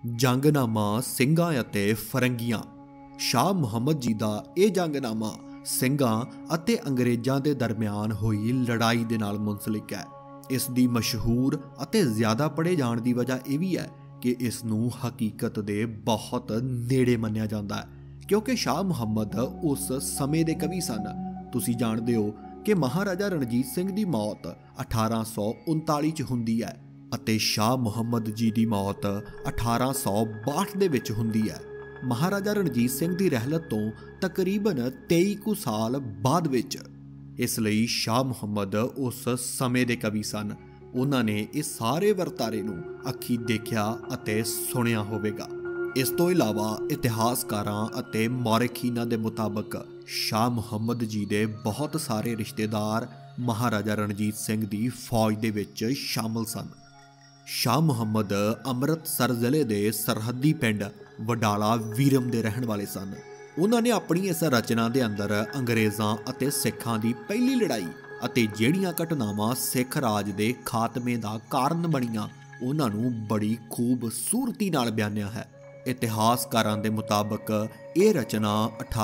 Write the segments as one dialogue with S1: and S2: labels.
S1: ਜੰਗਨਾਮਾ ਸਿੰਘਾਂ ਅਤੇ ਫਰੰਗੀਆਂ। ਸ਼ਾਹ ਮੁਹੰਮਦ ਜੀ ਦਾ ਇਹ ਜੰਗਨਾਮਾ ਸਿੰਘਾਂ ਅਤੇ ਅੰਗਰੇਜ਼ਾਂ ਦੇ ਦਰਮਿਆਨ ਹੋਈ ਲੜਾਈ ਦੇ ਨਾਲ ਮੁੰਸਲਿਕ ਹੈ। ਇਸ ਦੀ ਮਸ਼ਹੂਰ ਅਤੇ ਜ਼ਿਆਦਾ ਪੜ੍ਹੇ ਜਾਣ ਦੀ ਵਜ੍ਹਾ ਇਹ ਵੀ ਹੈ ਕਿ ਇਸ ਨੂੰ ਹਕੀਕਤ ਦੇ ਬਹੁਤ ਨੇੜੇ ਮੰਨਿਆ ਜਾਂਦਾ ਹੈ, ਕਿਉਂਕਿ ਸ਼ਾਹ ਮੁਹੰਮਦ ਉਸ ਸਮੇਂ ਦੇ ਕਵੀ ਸਨ। ਤੁਸੀਂ ਜਾਣਦੇ ਹੋ ਕਿ ਮਹਾਰਾਜਾ ਰਣਜੀਤ ਸਿੰਘ ਦੀ ਮੌਤ 1839 'ਚ ਹੁੰਦੀ ਹੈ ਅਤੇ ਸ਼ਾਹ ਮੁਹੰਮਦ ਜੀ ਦੀ ਮੌਤ 1862 ਦੇ ਵਿੱਚ ਹੁੰਦੀ ਹੈ। ਮਹਾਰਾਜਾ ਰਣਜੀਤ ਸਿੰਘ ਦੀ ਰਹਿਲਤ ਤੋਂ ਤਕਰੀਬਨ 23 ਕੁ ਸਾਲ ਬਾਅਦ ਵਿੱਚ। ਇਸ ਲਈ ਸ਼ਾਹ ਮੁਹੰਮਦ ਉਸ ਸਮੇਂ ਦੇ ਕਵੀ ਸਨ। ਉਹਨਾਂ ਨੇ ਇਹ ਸਾਰੇ ਵਰਤਾਰੇ ਨੂੰ ਅੱਖੀਂ ਦੇਖਿਆ ਅਤੇ ਸੁਣਿਆ ਹੋਵੇਗਾ। ਇਸ ਤੋਂ ਇਲਾਵਾ ਇਤਿਹਾਸਕਾਰਾਂ ਅਤੇ ਮੌਰਖੀਨਾਂ ਦੇ ਮੁਤਾਬਕ ਸ਼ਾਹ ਮੁਹੰਮਦ ਜੀ ਦੇ ਬਹੁਤ ਸਾਰੇ ਰਿਸ਼ਤੇਦਾਰ ਮਹਾਰਾਜਾ ਰਣਜੀਤ ਸਿੰਘ ਦੀ ਫੌਜ ਦੇ ਵਿੱਚ ਸ਼ਾਮਲ ਸਨ। ਸ਼ਾਹ ਮੁਹੰਮਦ ਅੰਮ੍ਰਿਤਸਰ ਜ਼ਿਲ੍ਹੇ ਦੇ ਸਰਹੱਦੀ ਪਿੰਡ ਵਡਾਲਾ ਵੀਰਮ ਦੇ ਰਹਿਣ ਵਾਲੇ ਸਨ। ਉਹਨਾਂ ਨੇ ਆਪਣੀ ਇਸ ਰਚਨਾ ਦੇ ਅੰਦਰ ਅੰਗਰੇਜ਼ਾਂ ਅਤੇ ਸਿੱਖਾਂ ਦੀ ਪਹਿਲੀ ਲੜਾਈ ਅਤੇ ਜਿਹੜੀਆਂ ਘਟਨਾਵਾਂ ਸਿੱਖ ਰਾਜ ਦੇ ਖਾਤਮੇ ਦਾ ਕਾਰਨ ਬਣੀਆਂ ਉਹਨਾਂ ਨੂੰ ਬੜੀ ਖੂਬਸੂਰਤੀ ਨਾਲ ਬਿਆਨਿਆ ਹੈ। ਇਤਿਹਾਸਕਾਰਾਂ ਦੇ ਮੁਤਾਬਕ ਇਹ ਰਚਨਾ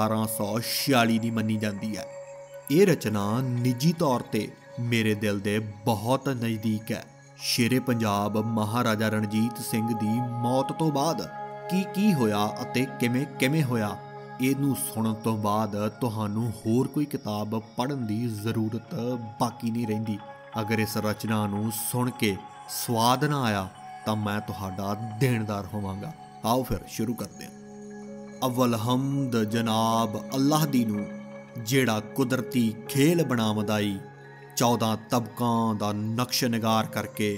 S1: 1846 ਦੀ ਮੰਨੀ ਜਾਂਦੀ ਹੈ। ਇਹ ਰਚਨਾ ਨਿੱਜੀ ਤੌਰ ਤੇ ਮੇਰੇ ਦਿਲ ਦੇ ਬਹੁਤ ਨਜ਼ਦੀਕ ਹੈ। ਸ਼ੇਰੇ ਪੰਜਾਬ ਮਹਾਰਾਜਾ ਰਣਜੀਤ ਸਿੰਘ ਦੀ ਮੌਤ ਤੋਂ ਬਾਅਦ ਕੀ ਹੋਇਆ ਅਤੇ ਕਿਵੇਂ ਹੋਇਆ, ਇਹਨੂੰ ਸੁਣਨ ਤੋਂ ਬਾਅਦ ਤੁਹਾਨੂੰ ਹੋਰ ਕੋਈ ਕਿਤਾਬ ਪੜ੍ਹਨ ਦੀ ਜ਼ਰੂਰਤ ਬਾਕੀ ਨਹੀਂ ਰਹਿੰਦੀ। ਅਗਰ ਇਸ ਰਚਨਾ ਨੂੰ ਸੁਣ ਕੇ ਸਵਾਦ ਨਾ ਆਇਆ ਤਾਂ ਮੈਂ ਤੁਹਾਡਾ ਦੇਣਦਾਰ ਹੋਵਾਂਗਾ। ਆਓ ਫਿਰ ਸ਼ੁਰੂ ਕਰਦੇ ਹਾਂ। ਅਵਲ ਹਮਦ ਜਨਾਬ ਅੱਲਾਹ ਦੀ ਨੂੰ ਜਿਹੜਾ ਕੁਦਰਤੀ ਖੇਲ ਬਣਾਵਦਾ ਈ, 14 ਤਬਕਾਂ ਦਾ ਨਕਸ਼ ਨਿਗਾਰ ਕਰਕੇ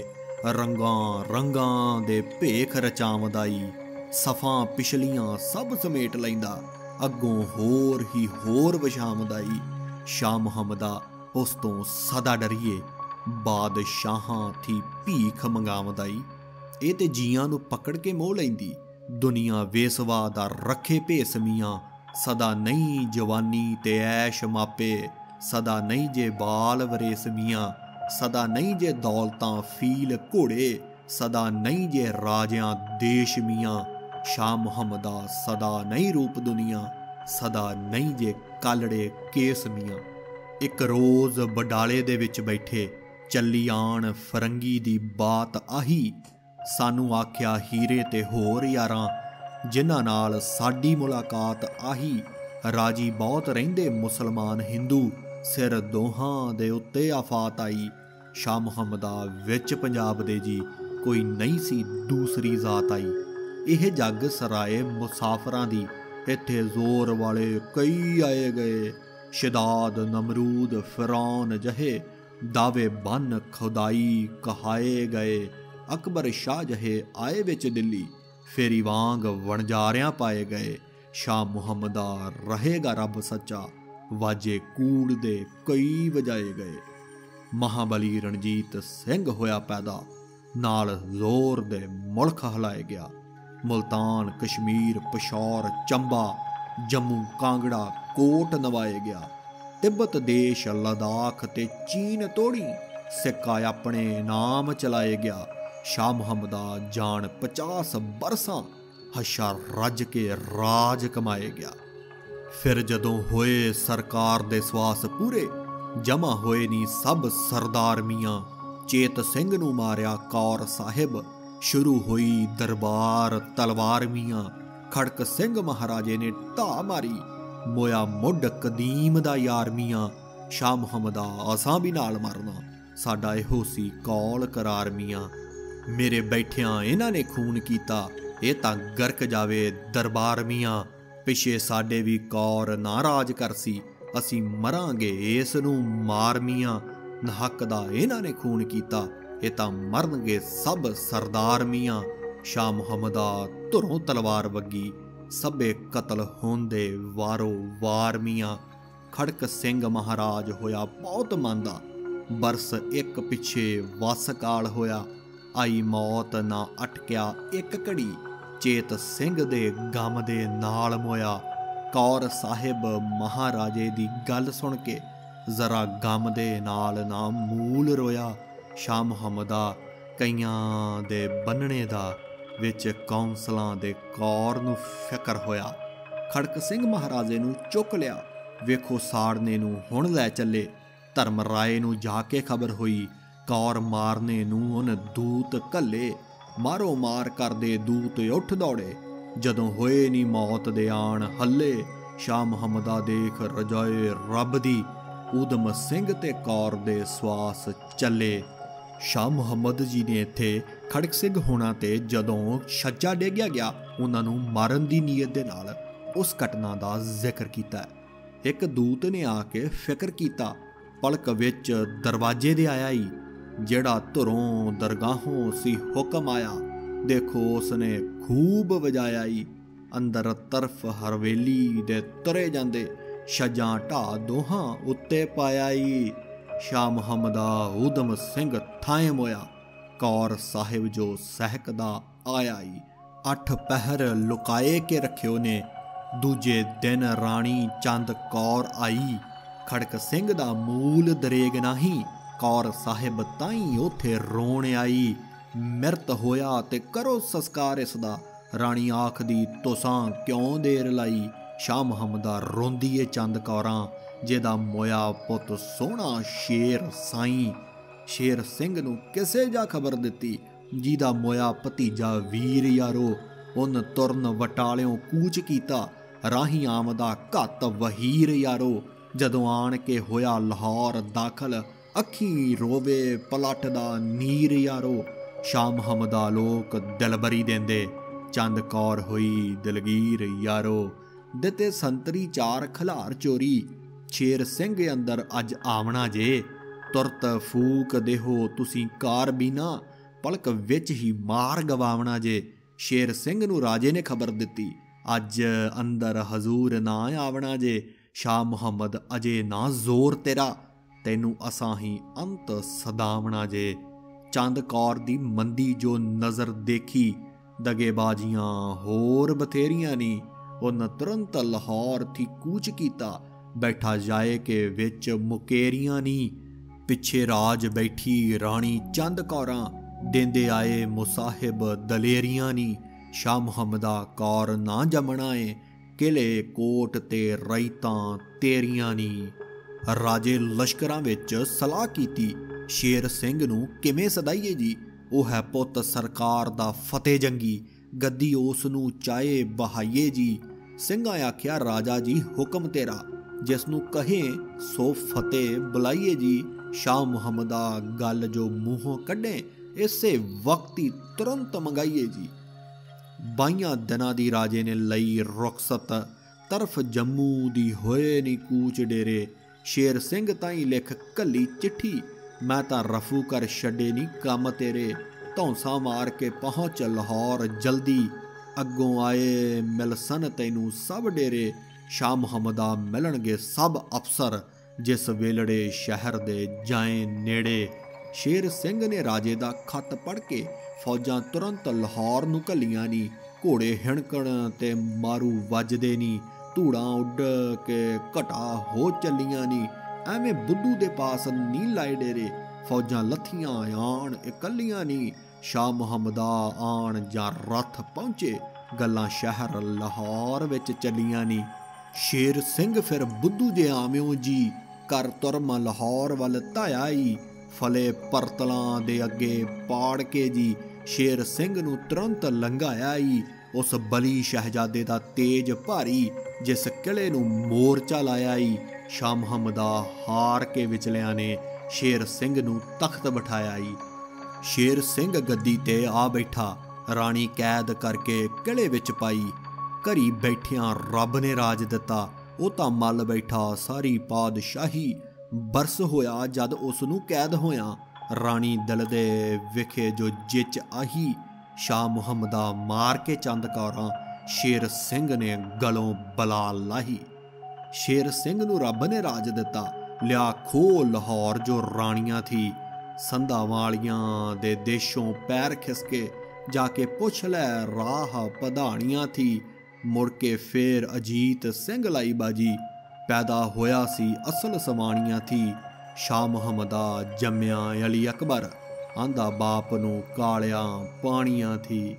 S1: ਰੰਗਾਂ ਦੇ ਭੇਖ ਰਚਾਵਦਾ ਈ, ਸਫਾਂ ਪਿਛਲੀਆਂ ਸਭ ਸਮੇਟ ਲੈਂਦਾ, ਅੱਗੋਂ ਹੋਰ ਹੀ ਹੋਰ ਵਿਛਾਵਦਾ ਈ। ਸ਼ਾਹ ਮੁਹੰਮਦਾ ਉਸ ਤੋਂ ਸਦਾ ਡਰੀਏ, ਬਾਦਸ਼ਾਹਾਂ ਥੀ ਭੀਖ ਮੰਗਾਵਦਾ ਈ। ਇਹ ਤੇ ਜੀਆਂ ਨੂੰ ਪਕੜ ਕੇ ਮੋਹ ਲੈਂਦੀ, ਦੁਨੀਆ ਵੇਸਵਾ ਦਾ ਰੱਖੇ ਭੇਸ ਮੀਆਂ। ਸਦਾ ਨਹੀਂ ਜਵਾਨੀ ਤੇ ਐਸ਼ ਮਾਪੇ, ਸਦਾ ਨਹੀਂ ਜੇ ਬਾਲ ਵਰੇਸ ਮੀਆਂ। ਸਦਾ ਨਹੀਂ ਜੇ ਦੌਲਤਾਂ ਫੀਲ ਘੋੜੇ, ਸਦਾ ਨਹੀਂ ਜੇ ਰਾਜਿਆਂ ਦੇਸ਼ ਮੀਆਂ। ਸ਼ਾਹ ਮੁਹੰਮਦਾ ਸਦਾ ਨਹੀਂ ਰੂਪ ਦੁਨੀਆ, ਸਦਾ ਨਹੀਂ ਜੇ ਕਾਲੜੇ ਕੇਸ ਮੀਆਂ। ਇੱਕ ਰੋਜ਼ ਬਡਾਲੇ ਦੇ ਵਿੱਚ ਬੈਠੇ ਚੱਲੀ ਆਣ ਫਰੰਗੀ ਦੀ ਬਾਤ ਆਹੀ, ਸਾਨੂੰ ਆਖਿਆ ਹੀਰੇ ਤੇ ਹੋਰ ਯਾਰਾਂ, ਜਿਨ੍ਹਾਂ ਨਾਲ ਸਾਡੀ ਮੁਲਾਕਾਤ ਆਹੀ। ਰਾਜੀ ਬਹੁਤ ਰਹਿੰਦੇ ਮੁਸਲਮਾਨ ਹਿੰਦੂ, ਸਿਰ ਦੋਹਾਂ ਦੇ ਉੱਤੇ ਆਫਾਤ ਆਈ। ਸ਼ਾਹ ਮੁਹੰਮਦਾ ਵਿੱਚ ਪੰਜਾਬ ਦੇ ਜੀ ਕੋਈ ਨਹੀਂ ਸੀ ਦੂਸਰੀ ਜ਼ਾਤ ਆਈ। ਇਹ ਜੱਗ ਸਰਾਏ ਮੁਸਾਫਰਾਂ ਦੀ, ਇੱਥੇ ਜ਼ੋਰ ਵਾਲੇ ਕਈ ਆਏ ਗਏ। ਸ਼ਿਦਾਦ ਨਮਰੂਦ ਫਿਰੌਨ ਜਹੇ, ਦਾਵੇ ਬੰਨ ਖੁਦਾਈ ਕਹਾਏ ਗਏ। ਅਕਬਰ ਸ਼ਾਹ ਜਹੇ ਆਏ ਵਿੱਚ ਦਿੱਲੀ, ਫੇਰੀ ਵਾਂਗ ਵਣਜਾਰਿਆਂ ਪਾਏ ਗਏ। ਸ਼ਾਹ ਮੁਹੰਮਦਾ ਰਹੇਗਾ ਰੱਬ ਸੱਚਾ, ਵਾਜੇ ਕੂੜ ਦੇ ਕਈ ਵਜਾਏ ਗਏ। ਮਹਾਬਲੀ ਰਣਜੀਤ ਸਿੰਘ ਹੋਇਆ ਪੈਦਾ, ਨਾਲ ਜ਼ੋਰ ਦੇ ਮੁਲਕ ਹਿਲਾਏ ਗਿਆ। ਮੁਲਤਾਨ ਕਸ਼ਮੀਰ ਪਿਸ਼ੌਰ ਚੰਬਾ ਜੰਮੂ ਕਾਂਗੜਾ ਕੋਟ ਨਵਾਏ ਗਿਆ। ਤਿੱਬਤ ਦੇਸ਼ ਲਦਾਖ ਤੇ ਚੀਨ ਤੋੜੀ, ਸਿੱਕਾ ਆਪਣੇ ਨਾਮ ਚਲਾਏ ਗਿਆ। ਸ਼ਾਹ ਮੁਹੰਮਦਾ ਜਾਣ 50 ਬਰਸਾਂ, ਹਸ਼ਾ ਰੱਜ ਕੇ ਰਾਜ ਕਮਾਏ ਗਿਆ। ਫਿਰ ਜਦੋਂ ਹੋਏ ਸਰਕਾਰ ਦੇ ਸਵਾਸ ਪੂਰੇ, ਜਮਾ ਹੋਏ ਨੀ ਸਭ ਸਰਦਾਰ ਮੀਆਂ। ਚੇਤ ਸਿੰਘ ਨੂੰ ਮਾਰਿਆ ਕੌਰ ਸਾਹਿਬ, ਸ਼ੁਰੂ ਹੋਈ ਦਰਬਾਰ ਤਲਵਾਰ ਮੀਆਂ। ਖੜਕ ਸਿੰਘ ਮਹਾਰਾਜੇ ਨੇ ਢਾਹ ਮਾਰੀ, ਮੋਇਆ ਮੁੱਢ ਕਦੀਮ ਦਾ ਯਾਰ ਮੀਆਂ। ਸ਼ਾਹ ਮੁਹੰਮਦਾ ਅਸਾਂ ਵੀ ਨਾਲ ਮਰਨਾ, ਸਾਡਾ ਇਹੋ ਸੀ ਕੌਲ ਕਰਾਰ ਮੀਆਂ। ਮੇਰੇ ਬੈਠਿਆਂ ਇਹਨਾਂ ਨੇ ਖੂਨ ਕੀਤਾ, ਇਹ ਤਾਂ ਗਰਕ ਜਾਵੇ ਦਰਬਾਰ ਮੀਆਂ। ਪਿਛੇ ਸਾਡੇ ਵੀ ਕੌਰ ਨਾ ਰਾਜ ਕਰਸੀ, ਅਸੀਂ ਮਰਾਂਗੇ ਇਸ ਨੂੰ ਮਾਰ ਮੀਆਂ। ਨਹੱਕ ਦਾ ਇਹਨਾਂ ਨੇ ਖੂਨ ਕੀਤਾ, ਇਹ ਤਾਂ ਮਰਨਗੇ ਸਭ ਸਰਦਾਰ ਮੀਆਂ। ਸ਼ਾਹ ਮੁਹੰਮਦਾ ਧੁਰੋਂ ਤਲਵਾਰ ਵੱਗੀ, ਸਭੇ ਕਤਲ ਹੁੰਦੇ ਵਾਰੋ ਵਾਰ ਮੀਆਂ। ਖੜਕ ਸਿੰਘ ਮਹਾਰਾਜ ਹੋਇਆ ਬਹੁਤ ਮੰਦਾ, ਬਰਸ ਇੱਕ ਪਿੱਛੇ ਵਸ ਕਾਲ ਹੋਇਆ। ਆਈ ਮੌਤ ਨਾ ਅਟਕਿਆ ਇੱਕ ਘੜੀ, ਚੇਤ ਸਿੰਘ ਦੇ ਗਮ ਦੇ ਨਾਲ ਮੋਇਆ। ਕੌਰ ਸਾਹਿਬ ਮਹਾਰਾਜੇ ਦੀ ਗੱਲ ਸੁਣ ਕੇ ਜ਼ਰਾ ਗਮ ਦੇ ਨਾਲ ਨਾ ਮੂਲ ਰੋਇਆ। ਸ਼ਾਹ ਮੁਹੰਮਦਾ ਕਈਆਂ ਦੇ ਬੰਨਣੇ ਦਾ ਵਿੱਚ ਕੌਂਸਲਾਂ ਦੇ ਕੌਰ ਨੂੰ ਫਿਕਰ ਹੋਇਆ। ਖੜਕ ਸਿੰਘ ਮਹਾਰਾਜੇ ਨੂੰ ਚੁੱਕ ਲਿਆ। ਵੇਖੋ ਸਾੜਨੇ ਨੂੰ ਹੁਣ ਲੈ ਚੱਲੇ। ਧਰਮ ਰਾਏ ਨੂੰ ਜਾ ਕੇ ਖਬਰ ਹੋਈ। ਕੌਰ ਮਾਰਨੇ ਨੂੰ ਉਹਨ ਦੂਤ ਘੱਲੇ। ਮਾਰੋ ਮਾਰ ਕਰਦੇ ਦੂਤ ਉੱਠ ਦੌੜੇ। ਜਦੋਂ ਹੋਏ ਨੀ ਮੌਤ ਦੇ ਆਣ ਹੱਲੇ। ਸ਼ਾਹ ਮੁਹੰਮਦਾ ਦੇਖ ਰਜਾਏ ਰੱਬ ਦੀ। ਊਧਮ ਸਿੰਘ ਤੇ ਕੌਰ ਦੇ ਸਵਾਸ ਚੱਲੇ। ਸ਼ਾਹ ਮੁਹੰਮਦ ਜੀ ਨੇ ਇੱਥੇ ਖੜਕ ਸਿੰਘ ਹੋਣਾ ਤੇ ਜਦੋਂ ਛੱਜਾ ਡੇਗਿਆ ਗਿਆ, ਉਹਨਾਂ ਨੂੰ ਮਾਰਨ ਦੀ ਨੀਅਤ ਦੇ ਨਾਲ ਉਸ ਘਟਨਾ ਦਾ ਜ਼ਿਕਰ ਕੀਤਾ। ਇੱਕ ਦੂਤ ਨੇ ਆ ਕੇ ਫਿਕਰ ਕੀਤਾ। ਪਲਕ ਵਿੱਚ ਦਰਵਾਜ਼ੇ ਦੇ ਆਇਆ ਈ, ਜਿਹੜਾ ਧੁਰੋਂ ਦਰਗਾਹੋਂ ਸੀ ਹੁਕਮ ਆਇਆ। ਦੇਖੋ ਉਸਨੇ ਖੂਬ ਵਜਾਇਆ ਈ। ਅੰਦਰ ਤਰਫ ਹਰਵੇਲੀ ਦੇ ਤੁਰੇ ਜਾਂਦੇ। ਛੱਜਾਂ ਢਾਹ ਦੋਹਾਂ ਉੱਤੇ ਪਾਇਆ ਈ। ਸ਼ਾਹ ਮੁਹੰਮਦਾ ਊਧਮ ਸਿੰਘ ਥਾਏ ਮੋਇਆ। ਕੌਰ ਸਾਹਿਬ ਜੋ ਸਹਿਕਦਾ ਆਇਆ ਈ। 8 ਪਹਿਰ ਲੁਕਾਏ ਕੇ ਰੱਖਿਓ ਨੇ। ਦੂਜੇ ਦਿਨ ਰਾਣੀ ਚੰਦ ਕੌਰ ਆਈ। ਖੜਕ ਸਿੰਘ ਦਾ ਮੂਲ ਦਰੇਗ ਨਹੀਂ। ਕੌਰ ਸਾਹਿਬ ਤਾਈਂ ਉੱਥੇ ਰੋਣ ਆਈ। ਮਿਰਤ ਹੋਇਆ ਤੇ ਕਰੋ ਸੰਸਕਾਰ ਇਸ ਦਾ। ਰਾਣੀ ਆਖਦੀ ਤੁਸਾਂ ਕਿਉਂ ਦੇਰ ਲਾਈ। ਸ਼ਾਹ ਮੁਹੰਮਦਾ ਰੋਂਦੀ ਏ ਚੰਦ ਕੌਰਾਂ, ਜਿਹਦਾ ਮੋਇਆ ਪੁੱਤ ਸੋਹਣਾ ਸ਼ੇਰ ਸਾਈਂ। ਸ਼ੇਰ ਸਿੰਘ ਨੂੰ ਕਿਸੇ ਜਾ ਖਬਰ ਦਿੱਤੀ, ਜਿਹਦਾ ਮੋਇਆ ਭਤੀਜਾ ਵੀਰ ਯਾਰੋ। ਉਹਨ ਤੁਰਨ ਵਟਾਲਿਓਂ ਕੂਚ ਕੀਤਾ। ਰਾਹੀਂ ਆਮਦਾ ਘੱਤ ਵਹੀਰ ਯਾਰੋ। ਜਦੋਂ ਆਣ ਕੇ ਹੋਇਆ ਲਾਹੌਰ ਦਾਖਲ, ਅੱਖੀਂ ਰੋਵੇ ਪਲਟ ਦਾ ਨੀਰ ਯਾਰੋ। ਸ਼ਾਹ ਮੁਹੰਮਦਾ ਲੋਕ ਦਿਲਬਰੀ ਦਿੰਦੇ। ਚੰਦ ਕੌਰ ਹੋਈ ਦਿਲਗੀਰ ਯਾਰੋ। ਦਿੱਤੇ ਸੰਤਰੀ 4 ਖਲਾਰ ਚੋਰੀ। ਸ਼ੇਰ ਸਿੰਘ ਅੰਦਰ ਅੱਜ ਆਵਣਾ ਜੇ। ਤੁਰਤ ਫੂਕ ਦੇਹੋ ਤੁਸੀਂ ਕਾਰ ਬੀਨਾ। ਪਲਕ ਵਿੱਚ ਹੀ ਮਾਰ ਗਵਾਵਣਾ ਜੇ। ਸ਼ੇਰ ਸਿੰਘ ਨੂੰ ਰਾਜੇ ਨੇ ਖਬਰ ਦਿੱਤੀ, ਅੱਜ ਅੰਦਰ ਹਜ਼ੂਰ ਨਾ ਆਵਣਾ ਜੇ। ਸ਼ਾਹ ਮੁਹੰਮਦ ਅਜੇ ਨਾ ਜ਼ੋਰ ਤੇਰਾ, ਤੈਨੂੰ ਅਸਾਂ ਹੀ ਅੰਤ ਸਦਾਵਣਾ ਜੇ। ਚੰਦ ਕੌਰ ਦੀ ਮੰਦੀ ਜੋ ਨਜ਼ਰ ਦੇਖੀ, ਦਗੇਬਾਜ਼ੀਆਂ ਹੋਰ ਬਥੇਰੀਆਂ ਨੀ। ਉਹਨ ਤੁਰੰਤ ਲਾਹੌਰ ਥੀ ਕੂਚ ਕੀਤਾ। ਬੈਠਾ ਜਾਏ ਕੇ ਵਿੱਚ ਮੁਕੇਰੀਆਂ ਨੀ। ਪਿੱਛੇ ਰਾਜ ਬੈਠੀ ਰਾਣੀ ਚੰਦ ਕੌਰਾਂ, ਦੇਂਦੇ ਆਏ ਮੁਸਾਹਿਬ ਦਲੇਰੀਆਂ ਨੀ। ਸ਼ਾਹ ਮੁਹੰਮਦਾ ਕੌਰ ਨਾ ਜੰਮਣਾ ਏ, ਕਿਲੇ ਕੋਟ ਤੇ ਰਈਤਾਂ ਤੇਰੀਆਂ ਨੀ। ਰਾਜੇ ਲਸ਼ਕਰਾਂ ਵਿੱਚ ਸਲਾਹ ਕੀਤੀ, ਸ਼ੇਰ ਸਿੰਘ ਨੂੰ ਕਿਵੇਂ ਸਦਾਈਏ ਜੀ। ਉਹ ਹੈ ਪੁੱਤ ਸਰਕਾਰ ਦਾ ਫਤਿਹ ਜੰਗੀ, ਗੱਦੀ ਉਸ ਨੂੰ ਚਾਹੇ ਬਹਾਈਏ ਜੀ। ਸਿੰਘਾਂ ਆਖਿਆ ਰਾਜਾ ਜੀ ਹੁਕਮ ਤੇਰਾ, ਜਿਸ ਨੂੰ ਕਹੇ ਸੋ ਫਤਿਹ ਬੁਲਾਈਏ ਜੀ। ਸ਼ਾਹ ਮੁਹੰਮਦਾ ਗੱਲ ਜੋ ਮੂੰਹੋਂ ਕੱਢੇ, ਇਸੇ ਵਕਤ ਹੀ ਤੁਰੰਤ ਮੰਗਾਈਏ ਜੀ। 22 ਦਿਨਾਂ ਦੀ ਰਾਜੇ ਨੇ ਲਈ ਰੁਖਸਤ, ਤਰਫ ਜੰਮੂ ਦੀ ਹੋਏ ਨੀ ਕੂਚ ਡੇਰੇ। ਸ਼ੇਰ ਸਿੰਘ ਤਾਈਂ ਲਿਖ ਘੱਲੀ ਚਿੱਠੀ, ਮੈਂ ਤਾਂ ਰਫੂ ਕਰ ਛੱਡੇ ਨੀ ਕੰਮ ਤੇਰੇ। ਧੌਂਸਾ ਮਾਰ ਕੇ ਪਹੁੰਚ ਲਾਹੌਰ ਜਲਦੀ, ਅੱਗੋਂ ਆਏ ਮਿਲਸਨ ਤੈਨੂੰ ਸਭ ਡੇਰੇ। ਸ਼ਾਹ ਮੁਹੰਮਦਾ ਮਿਲਣਗੇ ਸਭ ਅਫਸਰ, ਜਿਸ ਵੇਲੜੇ ਸ਼ਹਿਰ ਦੇ ਜਾਏ ਨੇੜੇ। ਸ਼ੇਰ ਸਿੰਘ ਨੇ ਰਾਜੇ ਦਾ ਖੱਤ ਪੜ੍ਹ ਕੇ ਫੌਜਾਂ ਤੁਰੰਤ ਲਾਹੌਰ ਨੂੰ ਘੱਲੀਆਂ ਨੀ। ਘੋੜੇ ਹਿਣਕਣ ਤੇ ਮਾਰੂ ਵੱਜਦੇ ਨੀ, ਧੂੜਾਂ ਉੱਡ ਕੇ ਘਟਾ ਹੋ ਚੱਲੀਆਂ ਨੀ। ਐਵੇਂ ਬੁੱਧੂ ਦੇ ਪਾਸ ਨੀ ਲਾਏ ਡੇਰੇ, ਫੌਜਾਂ ਲੱਥੀਆਂ ਆਣ ਇਕੱਲੀਆਂ ਨੀ। ਸ਼ਾਹ ਮੁਹੰਮਦਾ ਆਣ ਜਾਂ ਰੱਥ ਪਹੁੰਚੇ, ਗੱਲਾਂ ਸ਼ਹਿਰ ਲਾਹੌਰ ਵਿੱਚ ਚੱਲੀਆਂ ਨੀ। ਸ਼ੇਰ ਸਿੰਘ ਫਿਰ ਬੁੱਧੂ ਜੇ ਆਵਿਓ ਜੀ, ਕਰ ਤੁਰਮਾ ਲਾਹੌਰ ਵੱਲ ਧਾਇਆ ਈ। ਫਲੇ ਪਰਤਲਾਂ ਦੇ ਅੱਗੇ ਪਾੜ ਕੇ ਜੀ, ਸ਼ੇਰ ਸਿੰਘ ਨੂੰ ਤੁਰੰਤ ਲੰਘਾਇਆ ਈ। ਉਸ ਬਲੀ ਸ਼ਹਿਜ਼ਾਦੇ ਦਾ ਤੇਜ ਭਾਰੀ, ਜਿਸ ਕਿਲੇ ਨੂੰ ਮੋਰਚਾ ਲਾਇਆ ਈ। ਸ਼ਾਹ ਮੁਹੰਮਦਾ ਹਾਰ ਕੇ ਵਿਚਲਿਆਂ ਨੇ ਸ਼ੇਰ ਸਿੰਘ ਨੂੰ ਤਖਤ ਬਿਠਾਇਆ ਈ। ਸ਼ੇਰ ਸਿੰਘ ਗੱਦੀ ਤੇ ਆ ਬੈਠਾ, ਰਾਣੀ ਕੈਦ ਕਰਕੇ ਕਿਲੇ ਵਿੱਚ ਪਾਈ। ਘਰੀ ਬੈਠਿਆਂ ਰੱਬ ਨੇ ਰਾਜ ਦਿੱਤਾ, ਉਹ ਤਾਂ ਮੱਲ ਬੈਠਾ ਸਾਰੀ ਪਾਦਸ਼ਾਹੀ। ਬਰਸ ਹੋਇਆ ਜਦ ਉਸ ਨੂੰ ਕੈਦ ਹੋਇਆ, ਰਾਣੀ ਦਿਲ ਦੇ ਵਿਖੇ ਜੋ ਜਿੱਚ ਆਹੀ। ਸ਼ਾਹ ਮੁਹੰਮਦਾ ਮਾਰ ਕੇ ਚੰਦ ਕੌਰਾਂ, ਸ਼ੇਰ ਸਿੰਘ ਨੇ ਗਲੋਂ ਬਲਾ ਲਾਹੀ। ਸ਼ੇਰ ਸਿੰਘ ਨੂੰ ਰੱਬ ਨੇ ਰਾਜ ਦਿੱਤਾ, ਲਿਆ ਖੋਹ ਲਾਹੌਰ ਜੋ ਰਾਣੀਆਂ ਥੀ। ਸੰਧਾਂ ਵਾਲੀਆਂ ਦੇ ਦੇਸ਼ੋਂ ਪੈਰ ਖਿਸਕੇ, ਜਾ ਕੇ ਪੁੱਛ ਲੈ ਰਾਹ ਪਧਾਣੀਆਂ ਥੀ। ਮੁੜ ਕੇ ਫੇਰ ਅਜੀਤ ਸਿੰਘ ਲਾਈ ਬਾਜੀ, ਪੈਦਾ ਹੋਇਆ ਸੀ ਅਸਲ ਸਵਾਣੀਆਂ ਥੀ। ਸ਼ਾਹ ਮੁਹੰਮਦਾ ਜੰਮਿਆ ਅਲੀ ਅਕਬਰ, ਆਂਦਾ ਬਾਪ ਨੂੰ ਕਾਲਿਆਂ ਪਾਣੀਆਂ ਥੀ।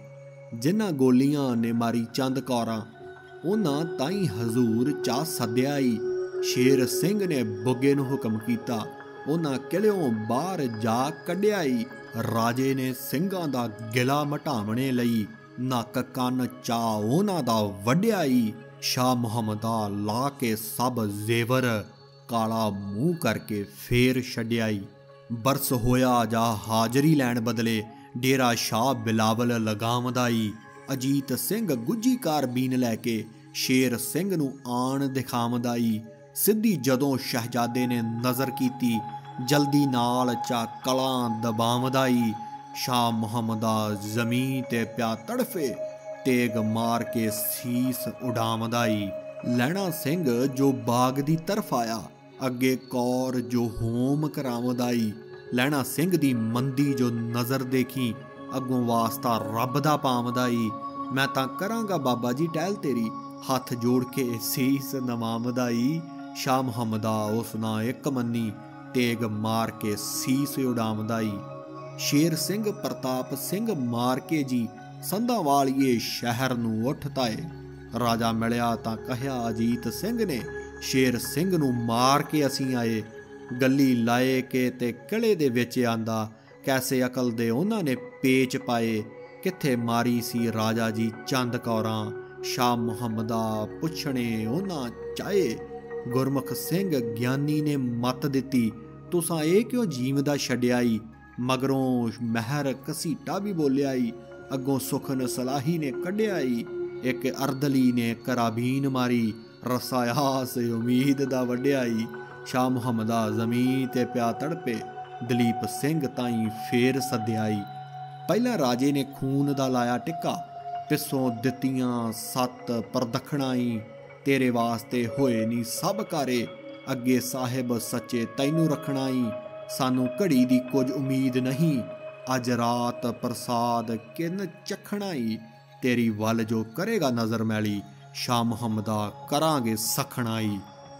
S1: ਜਿਨ੍ਹਾਂ ਗੋਲੀਆਂ ਨੇ ਮਾਰੀ ਚੰਦ ਕੌਰਾਂ, ਉਹਨਾਂ ਤਾਈਂ ਹਜ਼ੂਰ ਚਾ ਸੱਦਿਆ ਈ। ਸ਼ੇਰ ਸਿੰਘ ਨੇ ਬੁੱਗੇ ਨੂੰ ਹੁਕਮ ਕੀਤਾ, ਉਹਨਾਂ ਕਿਲਿਓਂ ਬਾਹਰ ਜਾ ਕੱਢਿਆ ਈ। ਰਾਜੇ ਨੇ ਸਿੰਘਾਂ ਦਾ ਗਿਲਾ ਮਟਾਵਣੇ ਲਈ ਨੱਕ ਕੰਨ ਚਾ ਉਹਨਾਂ ਦਾ ਵੱਢਿਆ ਈ। ਸ਼ਾਹ ਮੁਹੰਮਦਾ ਲਾ ਕੇ ਸਭ ਜ਼ੇਵਰ ਕਾਲਾ ਮੂੰਹ ਕਰਕੇ ਫੇਰ ਛੱਡਿਆ ਈ। ਬਰਸ ਹੋਇਆ ਜਾ ਹਾਜ਼ਰੀ ਲੈਣ ਬਦਲੇ ਡੇਰਾ ਸ਼ਾਹ ਬਿਲਾਵਲ ਲਗਾਵਦਾ ਈ। ਅਜੀਤ ਸਿੰਘ ਗੁੱਜੀ ਕਾਰਬੀਨ ਲੈ ਕੇ ਸ਼ੇਰ ਸਿੰਘ ਨੂੰ ਆਣ ਦਿਖਾਵਦਾ ਈ। ਸਿੱਧੀ ਜਦੋਂ ਸ਼ਹਿਜ਼ਾਦੇ ਨੇ ਨਜ਼ਰ ਕੀਤੀ, ਜਲਦੀ ਨਾਲ ਚਾ ਕਲਾਂ ਦਬਾਵਦਾ ਈ। ਸ਼ਾਹ ਮੁਹੰਮਦਾ ਜ਼ਮੀਨ ਤੇ ਪਿਆ ਤੜਫੇ, ਤੇਗ ਮਾਰ ਕੇ ਸੀਸ ਉਡਾਵਦਾ ਈ। ਲਹਿਣਾ ਸਿੰਘ ਜੋ ਬਾਗ ਦੀ ਤਰਫ ਆਇਆ, ਅੱਗੇ ਕੌਰ ਜੋ ਹੋਮ ਕਰਾਵਦਾ ਈ। ਲਹਿਣਾ ਸਿੰਘ ਦੀ ਮੰਦੀ ਜੋ ਨਜ਼ਰ ਦੇਖੀ, ਅੱਗੋਂ ਵਾਸਤਾ ਰੱਬ ਦਾ ਪਾਵਦਾ ਈ। ਮੈਂ ਤਾਂ ਕਰਾਂਗਾ ਬਾਬਾ ਜੀ ਟਹਿਲ ਤੇਰੀ, ਹੱਥ ਜੋੜ ਕੇ ਸੀਸ ਨਵਾਵਦਾ ਈ। ਸ਼ਾਹ ਮੁਹੰਮਦਾ ਉਸ ਨਾਲ ਇੱਕ ਮੰਨੀ, ਤੇਗ ਮਾਰ ਕੇ ਸੀਸ ਉਡਾਵਦਾ ਈ। ਸ਼ੇਰ ਸਿੰਘ ਪ੍ਰਤਾਪ ਸਿੰਘ ਮਾਰ ਕੇ ਜੀ ਸੰਧਾਂ ਵਾਲੀਏ ਸ਼ਹਿਰ ਨੂੰ ਉੱਠ ਤਾਏ। ਰਾਜਾ ਮਿਲਿਆ ਤਾਂ ਕਹਿਆ ਅਜੀਤ ਸਿੰਘ ਨੇ, ਸ਼ੇਰ ਸਿੰਘ ਨੂੰ ਮਾਰ ਕੇ ਅਸੀਂ ਆਏ। ਗੱਲੀ ਲਾਏ ਕੇ ਤੇ ਕਿਲੇ ਦੇ ਵਿੱਚ ਆਂਦਾ, ਕੈਸੇ ਅਕਲ ਦੇ ਉਹਨਾਂ ਨੇ ਪੇਚ ਪਾਏ। ਕਿੱਥੇ ਮਾਰੀ ਸੀ ਰਾਜਾ ਜੀ ਚੰਦ ਕੌਰਾਂ, ਸ਼ਾਹ ਮੁਹੰਮਦਾ ਪੁੱਛਣੇ ਉਹਨਾਂ ਚਾਹੇ। ਗੁਰਮੁਖ ਸਿੰਘ ਗਿਆਨੀ ਨੇ ਮੱਤ ਦਿੱਤੀ, ਤੁਸਾਂ ਇਹ ਕਿਉਂ ਜੀਵਦਾ ਛੱਡਿਆ ਈ। ਮਗਰੋਂ ਮਹਿਰ ਘਸੀਟਾ ਵੀ ਬੋਲਿਆ ਈ, ਅੱਗੋਂ ਸੁਖਨ ਸਲਾਹੀ ਨੇ ਕੱਢਿਆ ਈ। ਇੱਕ ਅਰਦਲੀ ਨੇ ਕਰਾਬੀਨ ਮਾਰੀ, ਰਸਾਇਆਸ ਉਮੀਦ ਦਾ ਵੱਢਿਆ ਈ। ਸ਼ਾਹ ਮੁਹੰਮਦਾ ਜ਼ਮੀਨ ਤੇ ਪਿਆ ਤੜਪੇ, ਦਲੀਪ ਸਿੰਘ ਤਾਈਂ ਫੇਰ ਸੱਦਿਆ ਈ। ਪਹਿਲਾਂ ਰਾਜੇ ਨੇ ਖੂਨ ਦਾ ਲਾਇਆ ਟਿੱਕਾ, ਪਿੱਛੋਂ ਦਿੱਤੀਆਂ 7 ਪ੍ਰਦਖਣਾਂ ਈ। ਤੇਰੇ ਵਾਸਤੇ ਹੋਏ ਨੀ ਸਭ ਕਾਰੇ, ਅੱਗੇ ਸਾਹਿਬ ਸੱਚੇ ਤੈਨੂੰ ਰੱਖਣਾ ਈ। ਸਾਨੂੰ ਘੜੀ ਦੀ ਕੁਝ ਉਮੀਦ ਨਹੀਂ, ਅੱਜ ਰਾਤ ਪ੍ਰਸਾਦ ਕਿਨ ਚੱਖਣਾ ਈ। ਤੇਰੀ ਵੱਲ ਜੋ ਕਰੇਗਾ ਨਜ਼ਰ ਮੈਲੀ, ਸ਼ਾਹ ਮੁਹੰਮਦਾ ਕਰਾਂਗੇ ਸਖਣਾ ਈ।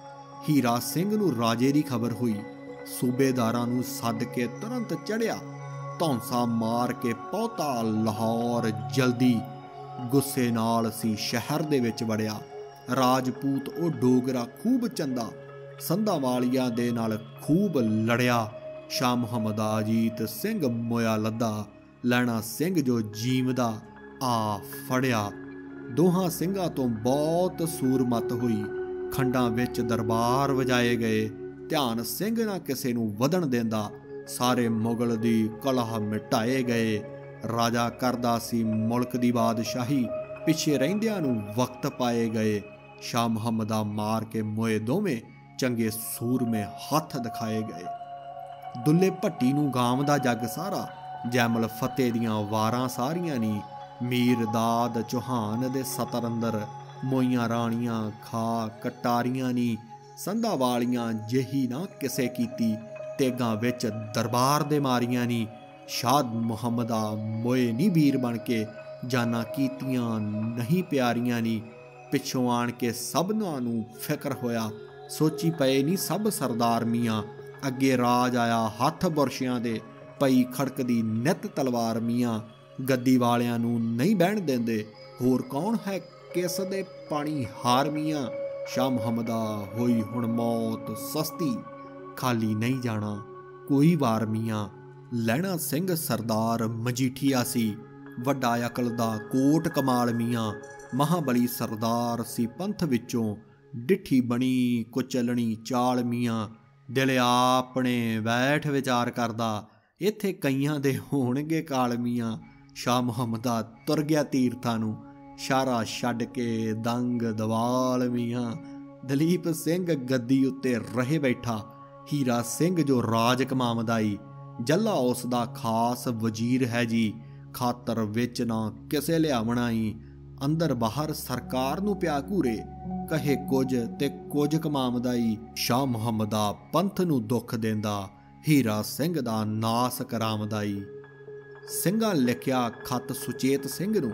S1: ਹੀਰਾ ਸਿੰਘ ਨੂੰ ਰਾਜੇ ਦੀ ਖਬਰ ਹੋਈ, ਸੂਬੇਦਾਰਾਂ ਨੂੰ ਸੱਦ ਕੇ ਤੁਰੰਤ ਚੜਿਆ। ਧੌਂਸਾ ਮਾਰ ਕੇ ਪਹੁੰਚਾ ਲਾਹੌਰ ਜਲਦੀ, ਗੁੱਸੇ ਨਾਲ ਸੀ ਸ਼ਹਿਰ ਦੇ ਵਿੱਚ ਵੜਿਆ। ਰਾਜਪੂਤ ਉਹ ਡੋਗਰਾ ਖੂਬ ਚੰਦਾ, ਸੰਧਾਂ ਵਾਲੀਆਂ ਦੇ ਨਾਲ ਖੂਬ ਲੜਿਆ। ਸ਼ਾਹ ਮੁਹੰਮਦਾ ਅਜੀਤ ਸਿੰਘ ਮੋਇਆ ਲੱਦਾ, ਲਹਿਣਾ ਸਿੰਘ ਜੋ ਜੀਵਦਾ ਆ ਫੜਿਆ। ਦੋਹਾਂ ਸਿੰਘਾਂ ਤੋਂ ਬਹੁਤ ਸੂਰਮਤ ਹੋਈ, ਖੰਡਾਂ ਵਿੱਚ ਦਰਬਾਰ ਵਜਾਏ ਗਏ। ਧਿਆਨ ਸਿੰਘ ਨਾ ਕਿਸੇ ਨੂੰ ਵਧਣ ਦਿੰਦਾ, ਸਾਰੇ ਮੁਗਲ ਦੀ ਕਲਹ ਮਿਟਾਏ ਗਏ। ਰਾਜਾ ਕਰਦਾ ਸੀ ਮੁਲਕ ਦੀ ਬਾਦਸ਼ਾਹੀ, ਪਿੱਛੇ ਰਹਿੰਦਿਆਂ ਨੂੰ ਵਕਤ ਪਾਏ ਗਏ। ਸ਼ਾਹ ਮੁਹੰਮਦਾ ਮਾਰ ਕੇ ਮੋਏ ਦੋਵੇਂ, ਚੰਗੇ ਸੂਰਮੇ ਹੱਥ ਦਿਖਾਏ ਗਏ। ਦੁੱਲੇ ਭੱਟੀ ਨੂੰ ਗਾਮ ਦਾ ਜੱਗ ਸਾਰਾ, ਜੈਮਲ ਫਤਿਹ ਦੀਆਂ ਵਾਰਾਂ ਸਾਰੀਆਂ ਨੀ। ਮੀਰ ਦਾਦ ਚੌਹਾਨ ਦੇ ਸਤਰ ਅੰਦਰ, ਮੋਈਆਂ ਰਾਣੀਆਂ ਖਾ ਕਟਾਰੀਆਂ ਨੀ। ਸੰਧਾਂ ਵਾਲੀਆਂ ਜਿਹੀ ਨਾ ਕਿਸੇ ਕੀਤੀ, ਤੇਗਾਂ ਵਿੱਚ ਦਰਬਾਰ ਦੇ ਮਾਰੀਆਂ ਨੀ। ਸ਼ਾਹ ਮੁਹੰਮਦਾ ਮੋਏ ਨੀ ਵੀਰ ਬਣ ਕੇ, ਜਾਨਾਂ ਕੀਤੀਆਂ ਨਹੀਂ ਪਿਆਰੀਆਂ ਨੀ। ਪਿੱਛੋਂ ਆਣ ਕੇ ਸਭਨਾਂ ਨੂੰ ਫਿਕਰ ਹੋਇਆ, ਸੋਚੀ ਪਏ ਨੀ ਸਭ ਸਰਦਾਰ ਮੀਆਂ। ਅੱਗੇ ਰਾਜ ਆਇਆ ਹੱਥ ਬੁਰਸ਼ਿਆਂ ਦੇ, ਪਈ ਖੜਕਦੀ ਨਿੱਤ ਤਲਵਾਰ ਮੀਆਂ। ਗੱਦੀ ਵਾਲਿਆਂ ਨੂੰ ਨਹੀਂ ਬਹਿਣ ਦਿੰਦੇ, ਹੋਰ ਕੌਣ ਹੈ ਕਿਸ ਦੇ ਪਾਣੀ ਹਾਰ ਮੀਆਂ। ਸ਼ਾਹ ਮੁਹੰਮਦਾ ਹੋਈ ਹੁਣ ਮੌਤ ਸਸਤੀ, ਖਾਲੀ ਨਹੀਂ ਜਾਣਾ ਕੋਈ ਵਾਰ ਮੀਆਂ। ਲਹਿਣਾ ਸਿੰਘ ਸਰਦਾਰ ਮਜੀਠੀਆ ਸੀ, ਵੱਡਾ ਅਕਲ ਦਾ ਕੋਟ ਕਮਾਲ ਮੀਆਂ। ਮਹਾਬਲੀ ਸਰਦਾਰ ਸੀ ਪੰਥ ਵਿੱਚੋਂ, ਡਿੱਠੀ ਬਣੀ ਕੁਚਲਣੀ ਚਾਲ ਮੀਆਂ। ਦਿਲ ਆਪਣੇ ਬੈਠ ਵਿਚਾਰ ਕਰਦਾ, ਇੱਥੇ ਕਈਆਂ ਦੇ ਹੋਣਗੇ ਕਾਲ ਮੀਆਂ। ਸ਼ਾਹ ਮੁਹੰਮਦਾ ਤੁਰ ਗਿਆ ਤੀਰਥਾਂ ਨੂੰ, ਸ਼ਾਰਾ ਛੱਡ ਕੇ ਦੰਗ ਦਵਾਲ ਮੀਆਂ। ਦਲੀਪ ਸਿੰਘ ਗੱਦੀ ਉੱਤੇ ਰਹੇ ਬੈਠਾ, ਹੀਰਾ ਸਿੰਘ ਜੋ ਰਾਜ ਕਮਾਵਦਾ ਈ। ਜੱਲਾ ਉਸ ਦਾ ਖਾਸ ਵਜ਼ੀਰ ਹੈ ਜੀ, ਖਾਤਰ ਵਿੱਚ ਨਾ ਕਿਸੇ ਲਿਆਵਣਾ ਈ। ਅੰਦਰ ਬਾਹਰ ਸਰਕਾਰ ਨੂੰ ਪਿਆ ਘੂਰੇ, ਕਹੇ ਕੁਝ ਤੇ ਕੁਝ ਕਮਾਵਦਾ ਈ। ਸ਼ਾਹ ਮੁਹੰਮਦਾ ਪੰਥ ਨੂੰ ਦੁੱਖ ਦਿੰਦਾ, ਹੀਰਾ ਸਿੰਘ ਦਾ ਨਾਸ ਕਰਾਵਦਾ ਈ। ਸਿੰਘਾਂ ਲਿਖਿਆ ਖਤ ਸੁਚੇਤ ਸਿੰਘ ਨੂੰ,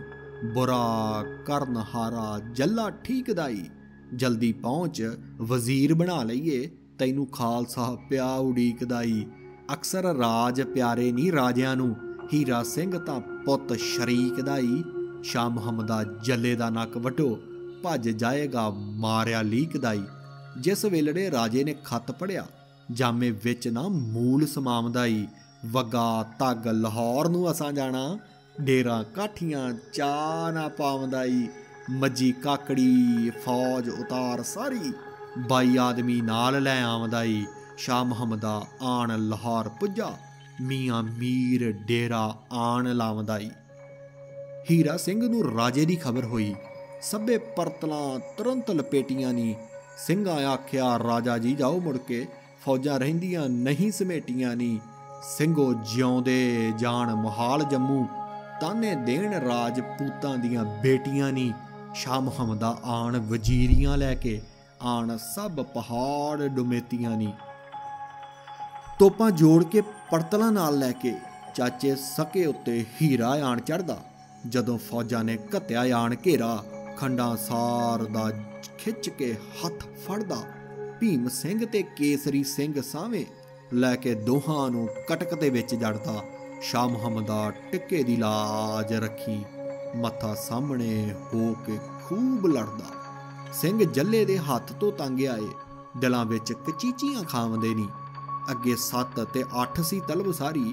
S1: ਬੁਰਾ ਕਰਨ ਹਾਰਾ ਜੱਲਾ ਠੀਕ ਦਾ ਈ। ਜਲਦੀ ਪਹੁੰਚ ਵਜ਼ੀਰ ਬਣਾ ਲਈਏ, ਤੈਨੂੰ ਖਾਲਸਾ ਪਿਆ ਉਡੀਕਦਾ ਈ। ਅਕਸਰ ਰਾਜ ਪਿਆਰੇ ਨਹੀਂ ਰਾਜਿਆਂ ਨੂੰ, ਹੀਰਾ ਸਿੰਘ ਤਾਂ ਪੁੱਤ ਸ਼ਰੀਕ ਦਾ ਈ। ਸ਼ਾਹ ਮੁਹੰਮਦਾ ਜੱਲੇ ਦਾ ਨੱਕ ਵੱਢੋ, ਭੱਜ ਜਾਏਗਾ ਮਾਰਿਆ ਲੀਕਦਾਈ। ਜਿਸ ਵੇਲੜੇ ਰਾਜੇ ਨੇ ਖੱਤ ਪੜ੍ਹਿਆ, ਜਾਮੇ ਵਿੱਚ ਨਾ ਮੂਲ ਸਮਾਮਦਾਈ। ਵਗਾ ਧੱਗ ਲਾਹੌਰ ਨੂੰ ਅਸਾਂ ਜਾਣਾ, ਡੇਰਾ ਕਾਠੀਆਂ ਚਾਹ ਨਾ ਪਾਵੰਦਾਈ। ਮੱਜੀ ਕਾਕੜੀ ਫੌਜ ਉਤਾਰ ਸਾਰੀ, 22 ਆਦਮੀ ਨਾਲ ਲੈ ਆਵੰਦਾਈ। ਸ਼ਾਹ ਮੁਹੰਮਦਾ ਆਣ ਲਾਹੌਰ ਪੁੱਜਾ, ਮੀਆਂ ਮੀਰ ਡੇਰਾ ਆਣ ਲਾਵੰਦਾਈ। ਹੀਰਾ ਸਿੰਘ ਨੂੰ ਰਾਜੇ ਦੀ ਖਬਰ ਹੋਈ, ਸਭੇ ਪਰਤਲਾਂ ਤੁਰੰਤ ਲਪੇਟੀਆਂ ਨੀ। ਸਿੰਘਾਂ ਆਖਿਆ ਰਾਜਾ ਜੀ ਜਾਓ ਮੁੜ ਕੇ, ਫੌਜਾਂ ਰਹਿੰਦੀਆਂ ਨਹੀਂ ਸਮੇਟੀਆਂ ਨੀ। ਸਿੰਘੋ ਜਿਉਂਦੇ ਜਾਣ ਮੁਹਾਲ ਜੰਮੂ, ਤਾਨੇ ਦੇਣ ਰਾਜਪੂਤਾਂ ਦੀਆਂ ਬੇਟੀਆਂ ਨੀ। ਸ਼ਾਹ ਮੁਹੰਮਦਾ ਆਣ ਵਜ਼ੀਰੀਆਂ ਲੈ ਕੇ, ਆਣ ਸਭ ਪਹਾੜ ਡੁਮੇਤੀਆਂ ਨੀ। ਤੋਪਾਂ ਜੋੜ ਕੇ ਪੜਤਲਾਂ ਨਾਲ ਲੈ ਕੇ, ਚਾਚੇ ਸਕੇ ਉੱਤੇ ਹੀਰਾ ਆਣ ਚੜ੍ਹਦਾ। ਜਦੋਂ ਫੌਜਾਂ ਨੇ ਘੱਤਿਆ ਆਣ ਘੇਰਾ, ਖੰਡਾਂ ਸਾਰ ਦਾ ਖਿੱਚ ਕੇ ਹੱਥ ਫੜਦਾ। ਭੀਮ ਸਿੰਘ ਤੇ ਕੇਸਰੀ ਸਿੰਘ ਸਾਵੇਂ, ਲੈ ਕੇ ਦੋਹਾਂ ਨੂੰ ਕਟਕ ਦੇ ਵਿੱਚ ਜੜਦਾ। ਸ਼ਾਹ ਮੁਹੰਮਦਾ ਟਿੱਕੇ ਦੀ ਲਾਜ ਰੱਖੀ, ਮੱਥਾ ਸਾਹਮਣੇ ਹੋ ਕੇ ਖੂਬ ਲੜਦਾ। ਸਿੰਘ ਜੱਲੇ ਦੇ ਹੱਥ ਤੋਂ ਤੰਗ ਆਏ, ਦਿਲਾਂ ਵਿੱਚ ਕਚੀਚੀਆਂ ਖਾਵੰਦੇ ਨੀ। ਅੱਗੇ 7 ਤੇ 8 ਸੀ ਤਲਬ ਸਾਰੀ,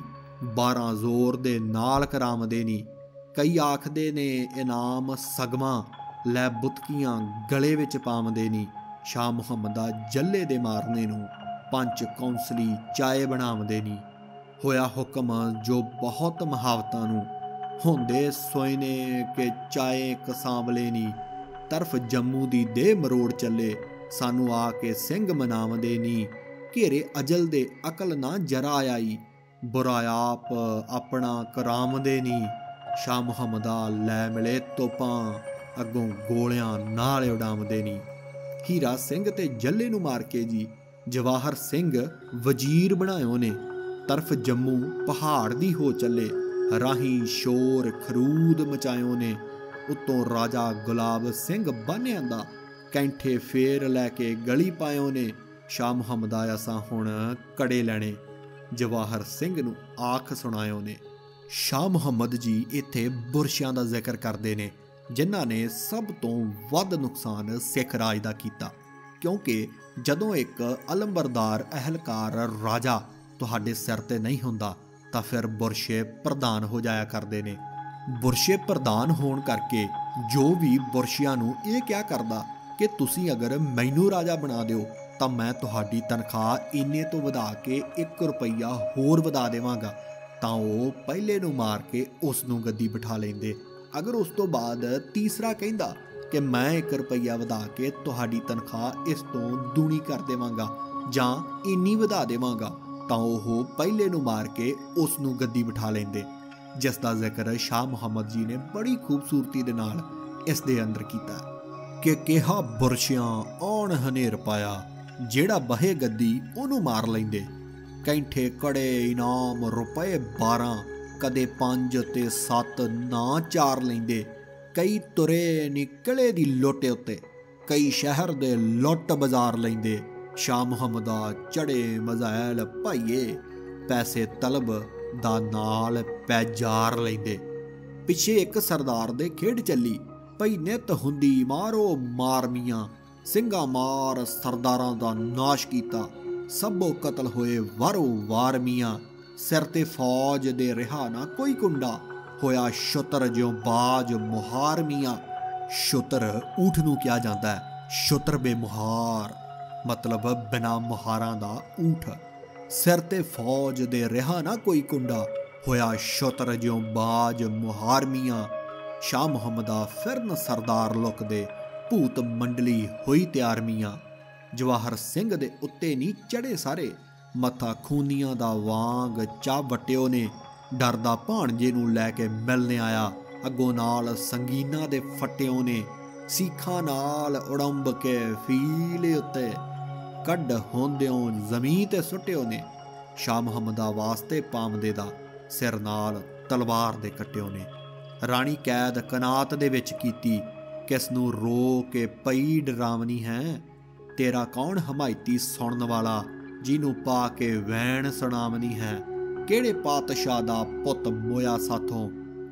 S1: 12 ਜ਼ੋਰ ਦੇ ਨਾਲ ਕਰਾਵੰਦੇ ਨੀ। ਕਈ ਆਖਦੇ ਨੇ ਇਨਾਮ ਸਗਮਾ, ਲੈ ਬੁਤਕੀਆਂ ਗਲੇ ਵਿੱਚ ਪਾਵੰਦੇ ਨੀ। ਸ਼ਾਹ ਮੁਹੰਮਦਾ ਜੱਲੇ ਦੇ ਮਾਰਨੇ ਨੂੰ, ਪੰਚ ਕੌਂਸਲੀ ਚਾਏ ਬਣਾਵੰਦੇ ਨੀ। ਹੋਇਆ ਹੁਕਮ ਜੋ ਬਹੁਤ ਮਹਾਵਤਾਂ ਨੂੰ, ਹੁੰਦੇ ਸੋਇਨੇ ਕੇ ਚਾਏ ਕਸਾਂਵਲੇ ਨੀ। ਤਰਫ ਜੰਮੂ ਦੀ ਦੇ ਮਰੋੜ ਚੱਲੇ, ਸਾਨੂੰ ਆ ਕੇ ਸਿੰਘ ਮਨਾਵੰਦੇ ਨੀ। ਘੇਰੇ ਅਜਲ ਦੇ ਅਕਲ ਨਾ ਜਰਾ ਆਈ, ਬੁਰਾ ਆਪ ਆਪਣਾ ਕਰਾਮਦੇ ਨੀ। ਸ਼ਾਹ ਮੁਹੰਮਦਾ ਲੈ ਮਿਲੇ ਤੋਪਾਂ, ਅੱਗੋਂ ਗੋਲਿਆਂ ਨਾਲ ਉਡਾਵਦੇ ਨੀ। ਹੀਰਾ ਸਿੰਘ ਤੇ ਜੱਲੇ ਨੂੰ ਮਾਰ ਕੇ ਜੀ ਜਵਾਹਰ ਸਿੰਘ ਵਜ਼ੀਰ ਬਣਾਇਓ ਨੇ। ਤਰਫ ਜੰਮੂ ਪਹਾੜ ਦੀ ਹੋ ਚੱਲੇ, ਰਾਹੀਂ ਸ਼ੋਰ ਖਰੂਦ ਮਚਾਇਓ ਨੇ। ਉੱਤੋਂ ਰਾਜਾ ਗੁਲਾਬ ਸਿੰਘ ਬਾਨਿਆਂ ਦਾ, ਕੈਂਠੇ ਫੇਰ ਲੈ ਕੇ ਗਲੀ ਪਾਇਓ ਨੇ। ਸ਼ਾਹ ਮੁਹੰਮਦਾ ਅਸਾਂ ਹੁਣ ਕੜੇ ਲੈਣੇ, ਜਵਾਹਰ ਸਿੰਘ ਨੂੰ ਆਖ ਸੁਣਾਇਓ ਨੇ। ਸ਼ਾਹ ਮੁਹੰਮਦ ਜੀ ਇੱਥੇ ਬੁਰਸ਼ਿਆਂ ਦਾ ਜ਼ਿਕਰ ਕਰਦੇ ਨੇ, ਜਿਨ੍ਹਾਂ ਨੇ ਸਭ ਤੋਂ ਵੱਧ ਨੁਕਸਾਨ ਸਿੱਖ ਰਾਜ ਦਾ ਕੀਤਾ। ਕਿਉਂਕਿ ਜਦੋਂ ਇੱਕ ਅਲੰਬਰਦਾਰ ਅਹਿਲਕਾਰ ਰਾਜਾ ਤੁਹਾਡੇ ਸਿਰ ਤੇ ਨਹੀਂ ਹੁੰਦਾ, ਤਾਂ ਫਿਰ ਬੁਰਸ਼ੇ ਪ੍ਰਧਾਨ ਹੋ ਜਾਇਆ ਕਰਦੇ ਨੇ। ਬੁਰਸ਼ੇ ਪ੍ਰਧਾਨ ਹੋਣ ਕਰਕੇ ਜੋ ਵੀ ਬੁਰਸ਼ਿਆਂ ਨੂੰ ਇਹ ਕਿਹਾ ਕਰਦਾ ਕਿ ਤੁਸੀਂ ਅਗਰ ਮੈਨੂੰ ਰਾਜਾ ਬਣਾ ਦਿਓ ਤਾਂ ਮੈਂ ਤੁਹਾਡੀ ਤਨਖਾਹ ਇੰਨੇ ਤੋਂ ਵਧਾ ਕੇ 1 ਰੁਪਈਆ ਹੋਰ ਵਧਾ ਦੇਵਾਂਗਾ, ਤਾਂ ਉਹ ਪਹਿਲੇ ਨੂੰ ਮਾਰ ਕੇ ਉਸ ਨੂੰ ਗੱਦੀ ਬਿਠਾ ਲੈਂਦੇ। ਅਗਰ ਉਸ ਤੋਂ ਬਾਅਦ ਤੀਸਰਾ ਕਹਿੰਦਾ ਕਿ ਮੈਂ 1 ਰੁਪਈਆ ਵਧਾ ਕੇ ਤੁਹਾਡੀ ਤਨਖਾਹ ਇਸ ਤੋਂ ਦੂਣੀ ਕਰ ਦੇਵਾਂਗਾ ਜਾਂ ਇੰਨੀ ਵਧਾ ਦੇਵਾਂਗਾ, ਤਾਂ ਉਹ ਪਹਿਲੇ ਨੂੰ ਮਾਰ ਕੇ ਉਸ ਨੂੰ ਗੱਦੀ ਬਿਠਾ ਲੈਂਦੇ। ਜਿਸ ਦਾ ਜ਼ਿਕਰ ਸ਼ਾਹ ਮੁਹੰਮਦ ਜੀ ਨੇ ਬੜੀ ਖੂਬਸੂਰਤੀ ਦੇ ਨਾਲ ਇਸ ਦੇ ਅੰਦਰ ਕੀਤਾ ਕਿ ਕਿਹਾ ਬੁਰਸ਼ਿਆਂ ਆਉਣ ਹਨੇਰ ਪਾਇਆ, ਜਿਹੜਾ ਬਹੇ ਗੱਦੀ ਉਹਨੂੰ ਮਾਰ ਲੈਂਦੇ। ਕੈਂਠੇ ਕੜੇ ਇਨਾਮ ਰੁਪਏ 12, ਕਦੇ 5 ਤੇ 7 ਨਾ 4 ਲੈਂਦੇ। ਕਈ ਤੁਰੇ ਨਿਕਲੇ ਦੀ ਲੋਟੇ ਉੱਤੇ, ਕਈ ਸ਼ਹਿਰ ਦੇ ਲੁੱਟ ਬਾਜ਼ਾਰ ਲੈਂਦੇ। ਸ਼ਾਹ ਮੁਹੰਮਦਾ ਚੜੇ ਮਜ਼ਾਇਲ ਭਾਈਏ, ਪੈਸੇ ਤਲਬ ਦਾ ਨਾਲ ਪੈਜਾਰ ਲੈਂਦੇ। ਪਿੱਛੇ ਇੱਕ ਸਰਦਾਰ ਦੇ ਖੇਡ ਚੱਲੀ, ਪਈ ਨਿਤ ਹੁੰਦੀ ਮਾਰੋ ਮਾਰਮੀਆਂ। ਸਿੰਘਾਂ ਮਾਰ ਸਰਦਾਰਾਂ ਦਾ ਨਾਸ਼ ਕੀਤਾ, ਸਭੋ ਕਤਲ ਹੋਏ ਵਾਰੋ ਵਾਰ ਮੀਆਂ। ਸਿਰ ਤੇ ਫੌਜ ਦੇ ਰਿਹਾ ਨਾ ਕੋਈ ਕੁੰਡਾ, ਹੋਇਆ ਸ਼ੁਤਰ ਜਿਉਂ ਬਾਜ ਮੁਹਾਰ ਮੀਆਂ। ਸ਼ੁਤਰ ਊਠ ਨੂੰ ਕਿਹਾ ਜਾਂਦਾ ਹੈ, ਸ਼ੁਤਰ ਬੇਮੁਹਾਰ ਮਤਲਬ ਬਿਨਾਂ ਮੁਹਾਰਾਂ ਦਾ ਊਠ। ਸਿਰ ਤੇ ਫੌਜ ਦੇ ਰਿਹਾ ਨਾ ਕੋਈ ਕੁੰਡਾ, ਹੋਇਆ ਸ਼ੁਤਰ ਜਿਉਂ ਬਾਜ ਮੁਹਾਰ ਮੀਆਂ। ਸ਼ਾਹ ਮੁਹੰਮਦਾ ਫਿਰਨ ਸਰਦਾਰ ਲੁਕਦੇ, ਭੂਤ ਮੰਡਲੀ ਹੋਈ ਤਿਆਰ ਮੀਆਂ। ਜਵਾਹਰ ਸਿੰਘ ਦੇ ਉੱਤੇ ਨਹੀਂ ਚੜੇ ਸਾਰੇ, ਮੱਥਾ ਖੂਨੀਆਂ ਦਾ ਵਾਂਗ ਚਾ ਵਟਿਓ ਨੇ। ਡਰਦਾ ਭਾਣਜੇ ਨੂੰ ਲੈ ਕੇ ਮਿਲਨੇ ਆਇਆ, ਅੱਗੋਂ ਨਾਲ ਸੰਗੀਨਾਂ ਦੇ ਫਟਿਓ ਨੇ। ਸੀਖਾਂ ਨਾਲ ਉੜੰਬ ਕੇ ਫੀਲੇ ਉੱਤੇ, ਕੱਢ ਹੁੰਦਿਓਂ ਜ਼ਮੀਨ ਤੇ ਸੁੱਟਿਓ ਨੇ। ਸ਼ਾਹ ਮੁਹੰਮਦਾ ਵਾਸਤੇ ਪਾਮਦੇ ਦਾ, ਸਿਰ ਨਾਲ ਤਲਵਾਰ ਦੇ ਕੱਟਿਓ ਨੇ। ਰਾਣੀ ਕੈਦ ਕਨਾਤ ਦੇ ਵਿੱਚ ਕੀਤੀ, ਕਿਸ ਨੂੰ ਰੋ ਕੇ ਪਈ ਡਰਾਵਨੀ ਹੈ। ਤੇਰਾ ਕੌਣ ਹਮਾਇਤੀ ਸੁਣਨ ਵਾਲਾ, ਜਿਹਨੂੰ ਪਾ ਕੇ ਵੈਣ ਸੁਣਾਵਨੀ ਹੈ। ਕਿਹੜੇ ਪਾਤਸ਼ਾਹ ਦਾ ਪੁੱਤ ਮੋਇਆ ਸਾਥੋਂ,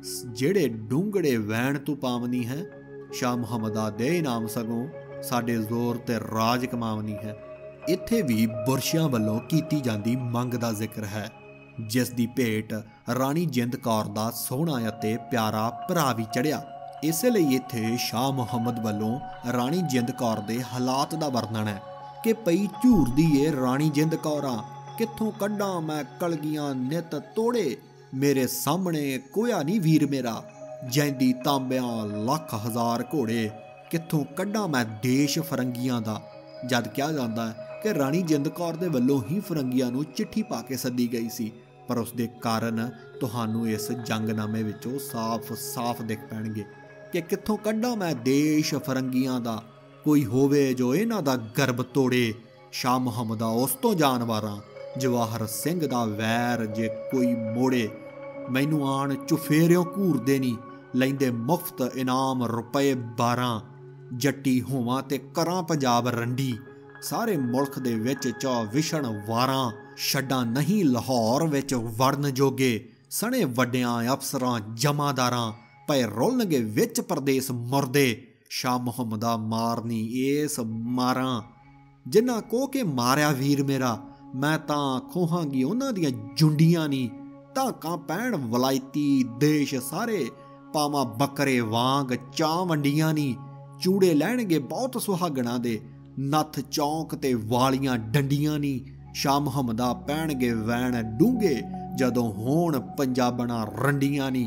S1: ਜਿਹੜੇ ਡੂੰਘੜੇ ਵੈਣ ਤੂੰ ਪਾਵਨੀ ਹੈ। ਸ਼ਾਹ ਮੁਹੰਮਦਾ ਦੇ ਨਾਮ ਸਗੋਂ ਸਾਡੇ ਜ਼ੋਰ ਤੇ ਰਾਜ ਕਮਾਵਨੀ ਹੈ। ਇੱਥੇ ਵੀ ਬੁਰਸ਼ਿਆਂ ਵੱਲੋਂ ਕੀਤੀ ਜਾਂਦੀ ਮੰਗ ਦਾ ਜ਼ਿਕਰ ਹੈ, ਜਿਸ ਦੀ ਭੇਟ ਰਾਣੀ ਜਿੰਦ ਕੌਰ ਦਾ ਸੋਹਣਾ ਅਤੇ ਪਿਆਰਾ ਭਰਾ ਵੀ ਚੜ੍ਹਿਆ। ਇਸੇ ਲਈ ਇੱਥੇ ਸ਼ਾਹ ਮੁਹੰਮਦ ਵੱਲੋਂ ਰਾਣੀ ਜਿੰਦ ਕੌਰ ਦੇ ਹਾਲਾਤ ਦਾ ਵਰਣਨ ਹੈ ਕਿ ਪਈ ਝੂਰਦੀ ਏ ਰਾਣੀ ਜਿੰਦ ਕੌਰਾਂ, ਕਿੱਥੋਂ ਕੱਢਾਂ ਮੈਂ ਕਲਗੀਆਂ ਨਿਤ ਤੋੜੇ, ਮੇਰੇ ਸਾਹਮਣੇ ਕੋਇਆ ਨਹੀਂ ਵੀਰ ਮੇਰਾ, ਜੈਂਦੀ ਤਾਂਬਿਆਂ ਲੱਖ ਹਜ਼ਾਰ ਘੋੜੇ, ਕਿੱਥੋਂ ਕੱਢਾਂ ਮੈਂ ਦੇਸ਼ ਫਰੰਗੀਆਂ ਦਾ। ਜਦ ਕਿਹਾ ਜਾਂਦਾ ਹੈ ਕਿ ਰਾਣੀ ਜਿੰਦ ਕੌਰ ਦੇ ਵੱਲੋਂ ਹੀ ਫਰੰਗੀਆਂ ਨੂੰ ਚਿੱਠੀ ਪਾ ਕੇ ਸੱਦੀ ਗਈ ਸੀ, ਪਰ ਉਸ ਦੇ ਕਾਰਨ ਤੁਹਾਨੂੰ ਇਸ ਜੰਗਨਾਮੇ ਵਿੱਚੋਂ ਸਾਫ਼ ਦਿਖ ਪੈਣਗੇ ਕਿ ਕਿੱਥੋਂ ਕੱਢਾਂ ਮੈਂ ਦੇਸ਼ ਫਰੰਗੀਆਂ ਦਾ, ਕੋਈ ਹੋਵੇ ਜੋ ਇਹਨਾਂ ਦਾ ਗਰਬ ਤੋੜੇ। ਸ਼ਾਹ ਮੁਹੰਮਦਾ ਉਸ ਤੋਂ ਜਾਨਵਾਰਾਂ, ਜਵਾਹਰ ਸਿੰਘ ਦਾ ਵੈਰ ਜੇ ਕੋਈ ਮੋੜੇ, ਮੈਨੂੰ ਆਣ ਚੁਫੇਰਿਓਂ ਘੂਰਦੇ ਨਹੀਂ, ਲੈਂਦੇ ਮੁਫਤ ਇਨਾਮ ਰੁਪਏ 12, ਜੱਟੀ ਹੋਵਾਂ ਤੇ ਕਰਾਂ ਪੰਜਾਬ ਰੰਡੀ, ਸਾਰੇ ਮੁਲਕ ਦੇ ਵਿੱਚ ਵਿਛਣ ਵਾਰਾਂ, ਛੱਡਾਂ ਨਹੀਂ ਲਾਹੌਰ ਵਿੱਚ ਵੜਨ ਜੋਗੇ, ਸਣੇ ਵੱਡਿਆਂ ਅਫਸਰਾਂ ਜਮਾਦਾਰਾਂ, ਪਏ ਰੁਲਣਗੇ ਵਿੱਚ ਪਰਦੇਸ ਮੁਰਦੇ, ਸ਼ਾਹ ਮੁਹੰਮਦਾ ਮਾਰਨੀ ਇਸ ਮਾਰਾਂ, ਜਿਨ੍ਹਾਂ ਕੋ ਕੇ ਮਾਰਿਆ ਵੀਰ ਮੇਰਾ, ਮੈਂ ਤਾਂ ਖੋਹਾਂਗੀ ਉਹਨਾਂ ਦੀਆਂ ਜੁੰਡੀਆਂ ਨੀ, ਧਾਕਾਂ ਪੈਣ ਵਲਾਇਤੀ ਦੇਸ਼ ਸਾਰੇ, ਪਾਵਾਂ ਬੱਕਰੇ ਵਾਂਗ ਚਾਂ ਵੰਡੀਆਂ ਨੀ, ਚੂੜੇ ਲੈਣਗੇ ਬਹੁਤ ਸੁਹਾਗਣਾ ਦੇ, ਨੱਥ ਚੌਂਕ ਤੇ ਵਾਲੀਆਂ ਡੰਡੀਆਂ ਨੀ, ਸ਼ਾਹ ਮੁਹੰਮਦਾ ਪੈਣਗੇ ਵੈਣ ਡੂੰਘੇ, ਜਦੋਂ ਹੋਣ ਪੰਜਾਬਣਾ ਰੰਡੀਆਂ ਨੀ।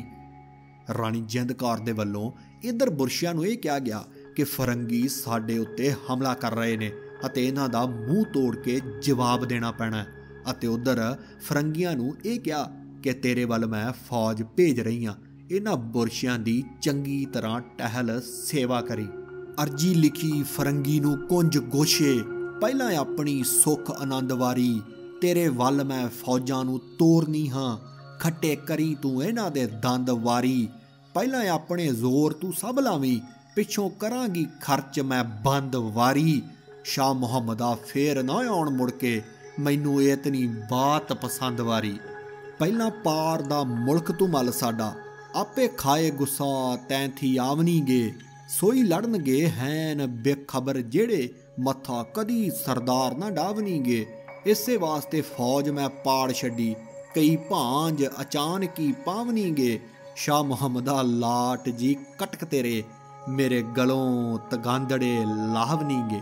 S1: ਰਾਣੀ ਜਿੰਦ ਕੌਰ ਦੇ ਵੱਲੋਂ ਇੱਧਰ ਬੁਰਸ਼ਿਆਂ ਨੂੰ ਇਹ ਕਿਹਾ ਗਿਆ ਕਿ ਫਰੰਗੀ ਸਾਡੇ ਉੱਤੇ ਹਮਲਾ ਕਰ ਰਹੇ ਨੇ ਅਤੇ ਇਹਨਾਂ ਦਾ ਮੂੰਹ ਤੋੜ ਕੇ ਜਵਾਬ ਦੇਣਾ ਪੈਣਾ, ਅਤੇ ਉੱਧਰ ਫਰੰਗੀਆਂ ਨੂੰ ਇਹ ਕਿਹਾ ਕਿ ਤੇਰੇ ਵੱਲ ਮੈਂ ਫੌਜ ਭੇਜ ਰਹੀ ਹਾਂ, ਇਹਨਾਂ ਬੁਰਸ਼ਿਆਂ ਦੀ ਚੰਗੀ ਤਰ੍ਹਾਂ ਟਹਿਲ ਸੇਵਾ ਕਰੀ। ਅਰਜੀ ਲਿਖੀ ਫਰੰਗੀ ਨੂੰ ਕੁੰਜ ਗੋਸ਼ੇ, ਪਹਿਲਾਂ ਆਪਣੀ ਸੁੱਖ ਆਨੰਦ ਵਾਰੀ, ਤੇਰੇ ਵੱਲ ਮੈਂ ਫੌਜਾਂ ਨੂੰ ਤੋਰਨੀ ਹਾਂ, ਖੱਟੇ ਕਰੀ ਤੂੰ ਇਹਨਾਂ ਦੇ ਦੰਦ ਵਾਰੀ, ਪਹਿਲਾਂ ਆਪਣੇ ਜ਼ੋਰ ਤੂੰ ਸਭ ਲਾਵੀਂ, ਪਿੱਛੋਂ ਕਰਾਂਗੀ ਖਰਚ ਮੈਂ ਬੰਦ ਵਾਰੀ। ਸ਼ਾਹ ਮੁਹੰਮਦਾ ਫੇਰ ਨਾ ਆਉਣ ਮੁੜ ਕੇ, ਮੈਨੂੰ ਇਤਨੀ ਬਾਤ ਪਸੰਦ ਵਾਰੀ, ਪਹਿਲਾਂ ਪਾਰ ਦਾ ਮੁਲਕ ਤੂੰ ਮੱਲ ਸਾਡਾ, ਆਪੇ ਖਾਏ ਗੁੱਸਾ ਤੈਂਥੀ ਆਵਨੀਗੇ, ਸੋਈ ਲੜਨਗੇ ਹੈਨ ਬੇਖਬਰ ਜਿਹੜੇ, ਮੱਥਾ ਕਦੀ ਸਰਦਾਰ ਨਾ ਡਾਵਨੀਗੇ, ਇਸੇ ਵਾਸਤੇ ਫੌਜ ਮੈਂ ਪਾੜ ਛੱਡੀ, ਕਈ ਭਾਂਜ ਅਚਾਨਕੀ ਪਾਵਨੀਗੇ, ਸ਼ਾਹ ਮੁਹੰਮਦਾ ਲਾਟ ਜੀ ਕਟਕ ਤੇਰੇ, ਮੇਰੇ ਗਲੋਂ ਤਗਾਂਦੜੇ ਲਾਵਨੀਗੇ।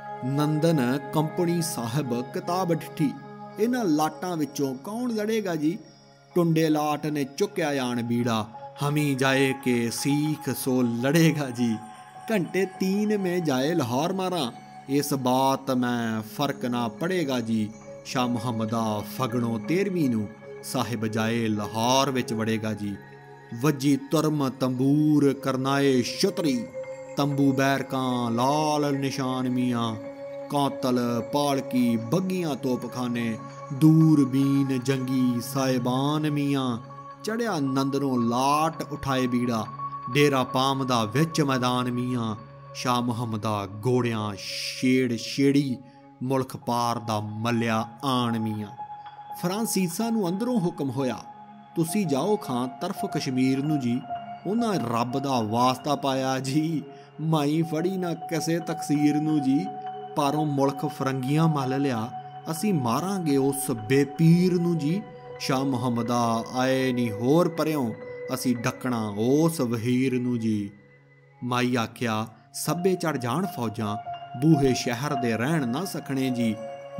S1: ਨੰਦਨ ਕੰਪਨੀ ਸਾਹਿਬ ਕਿਤਾਬ ਡਿੱਠੀ, ਇਹਨਾਂ ਲਾਟਾਂ ਵਿੱਚੋਂ ਕੌਣ ਲੜੇਗਾ ਜੀ, ਟੁੰਡੇ ਲਾਟ ਨੇ ਚੁੱਕਿਆ ਆਣ ਬੀੜਾ, ਹਮੀ ਜਾਏ ਕੇ ਸੀਖ ਸੋ ਲੜੇਗਾ ਜੀ, ਘੰਟੇ 3 में ਜਾਏ ਲਾਹੌਰ ਮਾਰਾਂ, ਇਸ ਬਾਤ ਮੈਂ ਫਰਕ ਨਾ ਪੜੇਗਾ ਜੀ। ਸ਼ਾਹ ਮੁਹੰਮਦਾ ਫਗਣੋਂ 13ਵੀਂ ਨੂੰ ਸਾਹਿਬ ਜਾਏ ਲਾਹੌਰ ਵਿੱਚ ਵੜੇਗਾ ਜੀ। ਵੱਜੀ ਤੁਰਮ ਤੰਬੂਰ ਕਰਨਾਏ ਛਤਰੀ, ਤੰਬੂ ਬੈਰਕਾਂ ਲਾਲ ਨਿਸ਼ਾਨ ਮੀਆਂ, ਕਾਤਲ ਪਾਲਕੀ ਬੱਗੀਆਂ ਤੋਪਖਾਨੇ, ਦੂਰਬੀਨ ਜੰਗੀ ਸਾਹਿਬਾਨ ਮੀਆਂ, ਚੜਿਆ ਨੰਦਨੋਂ ਲਾਟ ਉਠਾਏ ਬੀੜਾ, ਡੇਰਾ ਪਾਮਦਾ ਵਿੱਚ ਮੈਦਾਨ ਮੀਆਂ, ਸ਼ਾਹ ਮੁਹੰਮਦਾ ਗੋੜਿਆਂ ਛੇੜ ਛੇੜੀ, ਮੁਲਕ ਪਾਰ ਦਾ ਮੱਲਿਆ ਆਣ ਮੀਆਂ। ਫਰਾਂਸੀਸਾਂ ਨੂੰ ਅੰਦਰੋਂ ਹੁਕਮ ਹੋਇਆ, ਤੁਸੀਂ ਜਾਓ ਖਾਂ ਤਰਫ ਕਸ਼ਮੀਰ ਨੂੰ ਜੀ, ਉਹਨਾਂ ਰੱਬ ਦਾ ਵਾਸਤਾ ਪਾਇਆ ਜੀ, ਮਾਈ ਫੜੀ ਨਾ ਕਿਸੇ ਤਕਸੀਰ ਨੂੰ ਜੀ, ਪਾਰੋਂ ਮੁਲਕ ਫਰੰਗੀਆਂ ਮੱਲ ਲਿਆ, ਅਸੀਂ ਮਾਰਾਂਗੇ ਉਸ ਬੇਪੀਰ ਨੂੰ ਜੀ। ਸ਼ਾਹ ਮੁਹੰਮਦਾ ਆਏ ਨੀ ਹੋਰ ਪਰਿਓਂ, ਅਸੀਂ ਡੱਕਣਾ ਉਸ ਵਹੀਰ ਨੂੰ ਜੀ। ਮਾਈ ਆਖਿਆ ਸੱਬੇ ਚੜ ਜਾਣ ਫੌਜਾਂ, ਬੂਹੇ ਸ਼ਹਿਰ ਦੇ ਰਹਿਣ ਨਾ ਸਕਣੇ ਜੀ,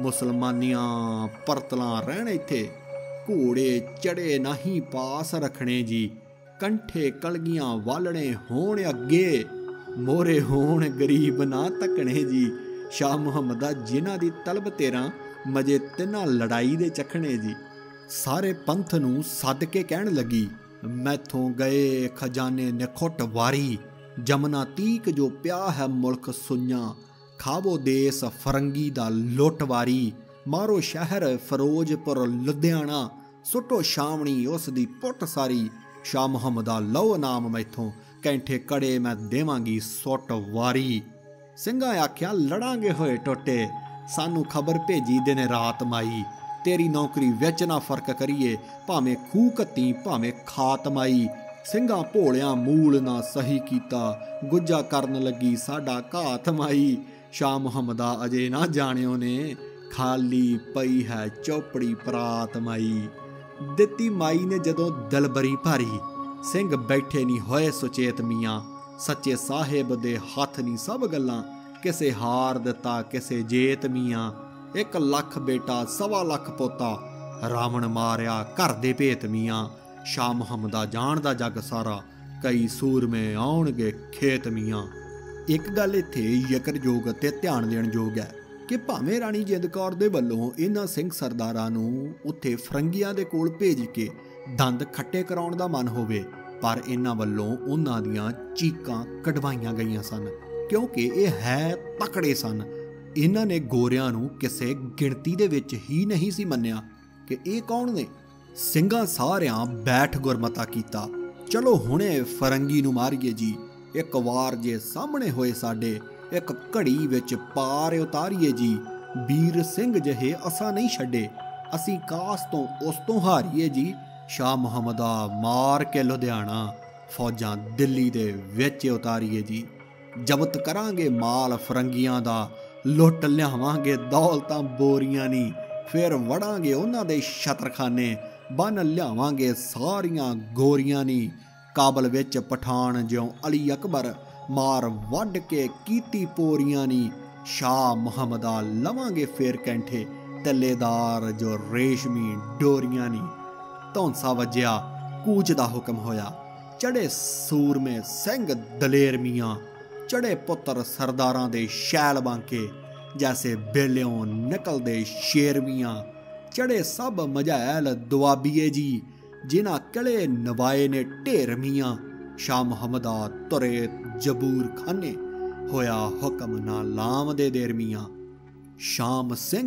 S1: ਮੁਸਲਮਾਨੀਆਂ ਪਰਤਲਾਂ ਰਹਿਣ ਇੱਥੇ, ਘੋੜੇ ਚੜੇ ਨਹੀਂ ਪਾਸ ਰੱਖਣੇ ਜੀ, ਕੰਠੇ ਕਲਗੀਆਂ ਵਾਲਣੇ ਹੋਣ ਅੱਗੇ, ਮੋਰੇ ਹੋਣ ਗਰੀਬ ਨਾ ਤੱਕਣੇ ਜੀ। ਸ਼ਾਹ ਮੁਹੰਮਦਾ ਜਿਨ੍ਹਾਂ ਦੀ ਤਲਬ ਤੇਰਾਂ, ਮਜੇ ਤਿੰਨਾਂ ਲੜਾਈ ਦੇ ਚੱਖਣੇ ਜੀ। ਸਾਰੇ ਪੰਥ ਨੂੰ ਸੱਦ ਕੇ ਕਹਿਣ ਲੱਗੀ, ਮੈਥੋਂ ਗਏ ਖਜ਼ਾਨੇ ਨਿਖੁੱਟ ਵਾਰੀ, ਜਮਨਾ ਤੀਕ ਜੋ ਪਿਆ ਹੈ ਮੁਲਕ ਸੁਈਆਂ, ਖਾਵੋ ਦੇਸ ਫਰੰਗੀ ਦਾ ਲੁੱਟ ਵਾਰੀ, ਮਾਰੋ ਸ਼ਹਿਰ ਫਿਰੋਜ਼ਪੁਰ ਲੁਧਿਆਣਾ, ਸੁੱਟੋ ਛਾਵਣੀ ਉਸ ਦੀ ਪੁੱਟ ਸਾਰੀ। ਸ਼ਾਹ ਮੁਹੰਮਦਾ ਲਓ ਨਾਮ ਮੈਥੋਂ, ਕੈਂਠੇ ਕੜੇ ਮੈਂ ਦੇਵਾਂਗੀ ਸੁੱਟ ਵਾਰੀ। ਸਿੰਘਾਂ ਆਖਿਆ ਲੜਾਂਗੇ ਹੋਏ ਟੋਟੇ, ਸਾਨੂੰ ਖਬਰ ਭੇਜੀ ਦਿਨ ਰਾਤ ਮਾਈ, ਤੇਰੀ ਨੌਕਰੀ ਵਿੱਚ ਨਾ ਫਰਕ ਕਰੀਏ, ਭਾਵੇਂ ਖੂਹ ਕੱਤੀ ਭਾਵੇਂ ਖਾਤ ਮਾਈ, ਸਿੰਘਾਂ ਭੋਲਿਆਂ ਮੂਲ ਨਾ ਸਹੀ ਕੀਤਾ, ਗੁੱਜਾ ਕਰਨ ਲੱਗੀ ਸਾਡਾ ਘਾਤ ਮਾਈ। ਸ਼ਾਹ ਮੁਹੰਮਦਾ ਅਜੇ ਨਾ ਜਾਣਿਓ ਨੇ, ਖਾਲੀ ਪਈ ਹੈ ਚੌਪੜੀ ਪਰਾਤ ਮਾਈ। ਦਿੱਤੀ ਮਾਈ ਨੇ ਜਦੋਂ ਦਿਲਬਰੀ ਭਾਰੀ, ਸਿੰਘ ਬੈਠੇ ਨਹੀਂ ਹੋਏ ਸੁਚੇਤ ਮੀਆਂ। ਸੱਚੇ ਸਾਹਿਬ ਦੇ ਹੱਥ ਨਹੀਂ ਸਭ ਗੱਲਾਂ, ਕਿਸੇ ਹਾਰ ਦਿੱਤਾ ਕਿਸੇ ਜੇਤ ਮੀਆਂ। 1 ਲੱਖ ਬੇਟਾ 1.25 ਲੱਖ ਪੋਤਾ, ਰਾਵਣ ਮਾਰਿਆ ਘਰ ਦੇ ਭੇਤ ਮੀਆਂ। ਸ਼ਾਹ ਮੁਹੰਮਦਾ ਜਾਣਦਾ ਜੱਗ ਸਾਰਾ, ਕਈ ਸੂਰਮੇ ਆਉਣਗੇ ਖੇਤ ਮੀਆਂ। ਇੱਕ ਗੱਲ ਇੱਥੇ ਜ਼ਿਕਰਯੋਗ ਅਤੇ ਧਿਆਨ ਦੇਣ ਯੋਗ ਹੈ ਕਿ ਭਾਵੇਂ ਰਾਣੀ ਜਿੰਦ ਕੌਰ ਦੇ ਵੱਲੋਂ ਇਹਨਾਂ ਸਿੰਘ ਸਰਦਾਰਾਂ ਨੂੰ ਉੱਥੇ ਫਰੰਗੀਆਂ ਦੇ ਕੋਲ ਭੇਜ ਕੇ ਦੰਦ ਖੱਟੇ ਕਰਾਉਣ ਦਾ ਮਨ ਹੋਵੇ, ਪਰ ਇਹਨਾਂ ਵੱਲੋਂ ਉਹਨਾਂ ਦੀਆਂ ਚੀਕਾਂ ਕਢਵਾਈਆਂ ਗਈਆਂ ਸਨ, ਕਿਉਂਕਿ ਇਹ ਹੈ ਤਕੜੇ ਸਨ। ਇਹਨਾਂ ਨੇ ਗੋਰਿਆਂ ਨੂੰ ਕਿਸੇ ਗਿਣਤੀ ਦੇ ਵਿੱਚ ਹੀ ਨਹੀਂ ਸੀ ਮੰਨਿਆ ਕਿ ਇਹ ਕੌਣ ਨੇ। ਸਿੰਘਾਂ ਸਾਰਿਆਂ ਬੈਠ ਗੁਰਮਤਾ ਕੀਤਾ, ਚਲੋ ਹੁਣੇ ਫਰੰਗੀ ਨੂੰ ਮਾਰੀਏ ਜੀ। ਇੱਕ ਵਾਰ ਜੇ ਸਾਹਮਣੇ ਹੋਏ ਸਾਡੇ, ਇੱਕ ਘੜੀ ਵਿੱਚ ਪਾਰ ਉਤਾਰੀਏ ਜੀ। ਵੀਰ ਸਿੰਘ ਜਿਹੇ ਅਸਾਂ ਨਹੀਂ ਛੱਡੇ, ਅਸੀਂ ਕਾਸ ਤੋਂ ਉਸ ਤੋਂ ਹਾਰੀਏ ਜੀ। ਸ਼ਾਹ ਮੁਹੰਮਦਾ ਮਾਰ ਕੇ ਲੁਧਿਆਣਾ, ਫੌਜਾਂ ਦਿੱਲੀ ਦੇ ਵਿੱਚ ਉਤਾਰੀਏ ਜੀ। ਜ਼ਬਤ ਕਰਾਂਗੇ ਮਾਲ ਫਰੰਗੀਆਂ ਦਾ, ਲੁੱਟ ਲਿਆਵਾਂਗੇ ਦੌਲਤਾਂ ਬੋਰੀਆਂ ਨੀ। ਫਿਰ ਵੜਾਂਗੇ ਉਹਨਾਂ ਦੇ ਛਤਰਖਾਨੇ, ਬੰਨ ਲਿਆਵਾਂਗੇ ਸਾਰੀਆਂ ਗੋਰੀਆਂ ਨੀ। ਕਾਬਲ ਵਿੱਚ ਪਠਾਨ ਜਿਉਂ ਅਲੀ ਅਕਬਰ, ਮਾਰ ਵੱਢ ਕੇ ਕੀਤੀ ਪੋਰੀਆਂ ਨੀ। ਸ਼ਾਹ ਮੁਹੰਮਦਾ ਲਵਾਂਗੇ ਫੇਰ ਕੈਂਠੇ, ਤੱਲੇਦਾਰ ਜੋ ਰੇਸ਼ਮੀ ਡੋਰੀਆਂ ਨੀ। ਧੌਂਸਾ ਵੱਜਿਆ, ਕੂਚ ਦਾ ਹੁਕਮ ਹੋਇਆ, ਚੜੇ ਸੂਰਮੇ ਸਿੰਘ ਦਲੇਰ ਮੀਆਂ। ਚੜੇ ਪੁੱਤਰ ਸਰਦਾਰਾਂ ਦੇ ਸ਼ੈਲ ਬਾਂਕੇ, ਜੈਸੇ ਬੇਲਿਓਂ ਨਿਕਲਦੇ ਸ਼ੇਰ ਮੀਆਂ। ਚੜੇ ਸਭ ਮਝੈਲ ਦੁਆਬੀਏ ਜੀ, ਜਿਨ੍ਹਾਂ ਕਿਲੇ ਨਵਾਏ ਨੇ ਢੇਰ ਮੀਆਂ। ਸ਼ਾਹ ਮੁਹੰਮਦਾ ਤੁਰੇ ਜਬੂਰ ਖਾਨੇ, ਹੋਇਆ ਹੁਕਮ ਨਾ ਲਾਮ ਦੇ ਦੇਰ ਮੀਆਂ। ਸ਼ਾਮ ਸਿੰਘ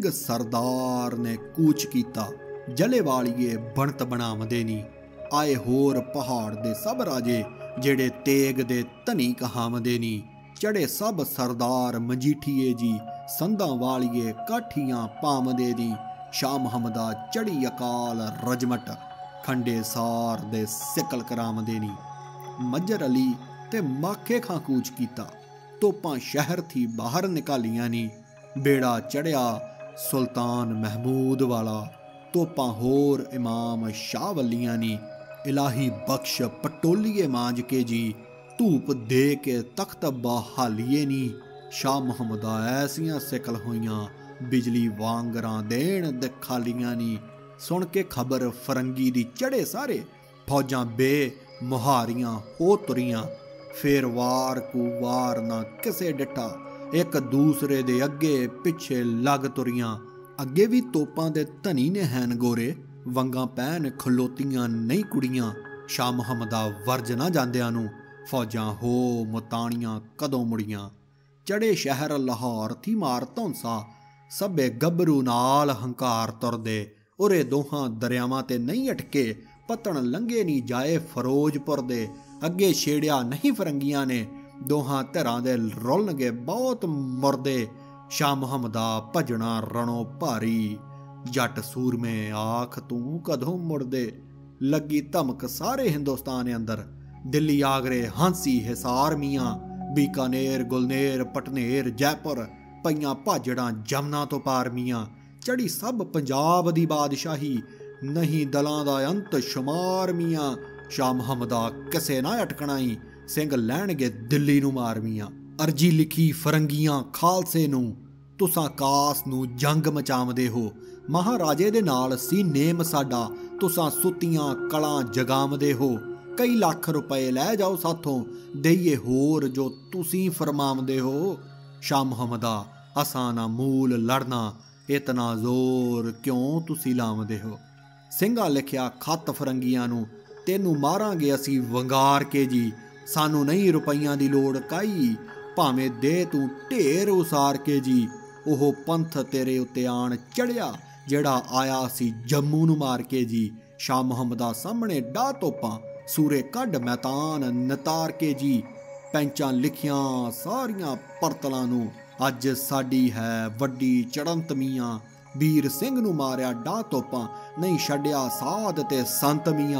S1: ਸਰਦਾਰ ਨੇ ਕੂਚ ਕੀਤਾ, ਜਲੇ ਵਾਲੀਏ ਬਣਤ ਬਣਾਵਦੇ ਨੀ। ਆਏ ਹੋਰ ਪਹਾੜ ਦੇ ਸਭ ਰਾਜੇ, ਜਿਹੜੇ ਤੇਗ ਦੇ ਧਨੀ ਕਹਾਵਦੇ ਨੀ। ਚੜੇ ਸਭ ਸਰਦਾਰ ਮਜੀਠੀਏ ਜੀ, ਸੰਧਾਂ ਵਾਲੀਏ ਕਾਠੀਆਂ ਪਾਵਦੇ ਨੀ। ਸ਼ਾਹ ਮੁਹੰਮਦਾ ਚੜੀ ਅਕਾਲ ਰਜਮਟ, ਖੰਡੇ ਸਾਰ ਦੇ ਸਿਕਲ ਕਰਾਮਦੇ ਨੀ। ਮੱਜਰ ਅਲੀ ਤੇ ਮਾਖੇ ਖਾਂ ਕੂਚ ਕੀਤਾ, ਤੋਪਾਂ ਸ਼ਹਿਰ ਥੀ ਬਾਹਰ ਨਿਕਾਲੀਆਂ ਨੀ। ਬੇੜਾ ਚੜਿਆ ਸੁਲਤਾਨ ਮਹਿਮੂਦ ਵਾਲਾ, ਤੋਪਾਂ ਹੋਰ ਇਮਾਮ ਸ਼ਾਹ ਵੱਲੀਆਂ ਨੀ। ਇਲਾਹੀ ਬਖਸ਼ ਪਟੋਲੀਏ ਮਾਂਜ ਕੇ ਜੀ, ਧੂਪ ਦੇ ਕੇ ਤਖਤ ਬਹਾਲੀਏ ਨੀ। ਸ਼ਾਹ ਮੁਹੰਮਦਾ ਐਸੀਆਂ ਸਿਕਲ ਹੋਈਆਂ, ਬਿਜਲੀ ਵਾਂਗਰਾਂ ਦੇਣ ਦਿਖਾਲੀਆਂ ਨੀ। ਸੁਣ ਕੇ ਖਬਰ ਫਰੰਗੀ ਦੀ ਚੜੇ ਸਾਰੇ, ਫੌਜਾਂ ਬੇ ਮੁਹਾਰੀਆਂ ਹੋ ਤੁਰੀਆਂ। ਫੇਰ ਵਾਰ ਕੂ ਵਾਰ ਨਾ ਕਿਸੇ ਡਿੱਠਾ, ਇੱਕ ਦੂਸਰੇ ਦੇ ਅੱਗੇ ਪਿੱਛੇ ਲੱਗ ਤੁਰੀਆਂ। ਅੱਗੇ ਵੀ ਤੋਪਾਂ ਦੇ ਧਨੀ ਨੇ ਹੈਨ ਗੋਰੇ, ਵੰਗਾਂ ਪੈਨ ਖਲੋਤੀਆਂ ਨਹੀਂ ਕੁੜੀਆਂ। ਸ਼ਾਹ ਮੁਹੰਮਦਾ ਵਰਜ ਨਾ ਜਾਂਦਿਆਂ ਨੂੰ, ਫੌਜਾਂ ਹੋ ਮੁਤਾਣੀਆਂ ਕਦੋਂ ਮੁੜੀਆਂ। ਚੜੇ ਸ਼ਹਿਰ ਲਾਹੌਰ ਥੀ ਮਾਰ ਧੌਂਸਾ, ਸਭੇ ਗੱਭਰੂ ਨਾਲ ਹੰਕਾਰ ਤੁਰਦੇ। ਉਰੇ ਦੋਹਾਂ ਦਰਿਆਵਾਂ ਤੇ ਨਹੀਂ ਅਟਕੇ, ਪਤਣ ਲੰਘੇ ਨਹੀਂ ਜਾਏ ਫਿਰੋਜ਼ਪੁਰ ਦੇ। ਅੱਗੇ ਛੇੜਿਆ ਨਹੀਂ ਫਰੰਗੀਆਂ ਨੇ, ਦੋਹਾਂ ਧਿਰਾਂ ਦੇ ਰੁਲਣਗੇ ਬਹੁਤ ਮੁਰਦੇ। ਸ਼ਾਹ ਮੁਹੰਮਦਾ ਭਜਣਾ ਰਣੋ ਭਾਰੀ, ਜੱਟ ਸੂਰਮੇ ਆਖ ਤੂੰ ਕਦੋਂ ਮੁੜਦੇ। ਲੱਗੀ ਧਮਕ ਸਾਰੇ ਹਿੰਦੁਸਤਾਨ ਅੰਦਰ, ਦਿੱਲੀ ਆਗਰੇ ਹਾਂਸੀ ਹਿਸਾਰ ਮੀਆਂ। ਬੀਕਾਨੇਰ ਗੁਲਨੇਰ ਪਟਨੇਰ ਜੈਪੁਰ, ਪਈਆਂ ਭਾਜੜਾਂ ਜਮਨਾ ਤੋਂ ਪਾਰ ਮੀਆਂ। ਚੜੀ ਸਭ ਪੰਜਾਬ ਦੀ ਬਾਦਸ਼ਾਹੀ, ਨਹੀਂ ਦਲਾਂ ਦਾ ਅੰਤ ਸ਼ੁਮਾਰ ਮੀਆਂ। ਸ਼ਾਹ ਮੁਹੰਮਦਾ ਕਿਸੇ ਨਾ ਅਟਕਣਾਈ, ਸਿੰਘ ਲੈਣਗੇ ਦਿੱਲੀ ਨੂੰ ਮਾਰ ਮੀਆਂ। ਅਰਜੀ ਲਿਖੀ ਫਰੰਗੀਆਂ ਖਾਲਸੇ ਨੂੰ, ਤੁਸਾਂ ਕਾਸ ਨੂੰ ਜੰਗ ਮਚਾਵਦੇ ਹੋ। ਮਹਾਰਾਜੇ ਦੇ ਨਾਲ ਸੀ ਨੇਮ ਸਾਡਾ, ਤੁਸਾਂ ਸੁੱਤੀਆਂ ਕਲਾਂ ਜਗਾਵਦੇ ਹੋ। ਕਈ ਲੱਖ ਰੁਪਏ ਲੈ ਜਾਓ ਸਾਥੋਂ, ਦੇਈਏ ਹੋਰ ਜੋ ਤੁਸੀਂ ਫਰਮਾਵਦੇ ਹੋ। ਸ਼ਾਹ ਮੁਹੰਮਦਾ ਅਸਾਂ ਨਾ ਮੂਲ ਲੜਨਾ, ਇਤਨਾ ਜ਼ੋਰ ਕਿਉਂ ਤੁਸੀਂ ਲਾਵਦੇ ਹੋ। ਸਿੰਘਾਂ ਲਿਖਿਆ ਖੱਤ ਫਰੰਗੀਆਂ ਨੂੰ, ਤੈਨੂੰ ਮਾਰਾਂਗੇ ਅਸੀਂ ਵੰਗਾਰ ਕੇ ਜੀ। ਸਾਨੂੰ ਨਹੀਂ ਰੁਪਈਆਂ ਦੀ ਲੋੜ ਕਾਈ, ਭਾਵੇਂ ਦੇ ਤੂੰ ਢੇਰ ਉਸਾਰ ਕੇ ਜੀ। ਉਹ ਪੰਥ ਤੇਰੇ ਉੱਤੇ ਆਣ ਚੜਿਆ, ਜਿਹੜਾ ਆਇਆ ਸੀ ਜੰਮੂ ਨੂੰ ਮਾਰ ਕੇ ਜੀ। ਸ਼ਾਹ ਮੁਹੰਮਦਾ ਸਾਹਮਣੇ ਡਾਹ ਤੋਪਾਂ, ਸੂਰੇ ਕੱਢ ਮੈਦਾਨ ਨਤਾਰ ਕੇ ਜੀ। ਪੈਂਚਾਂ ਲਿਖੀਆਂ ਸਾਰੀਆਂ ਪਰਤਲਾਂ ਨੂੰ, ਅੱਜ ਸਾਡੀ ਹੈ ਵੱਡੀ ਚੜੰਤ ਮੀਆਂ। ਵੀਰ ਸਿੰਘ ਨੂੰ ਮਾਰਿਆ ਡਾਹ ਤੋਪਾਂ, ਨਹੀਂ ਛੱਡਿਆ ਸਾਧ ਤੇ ਸੰਤ ਮੀਆਂ।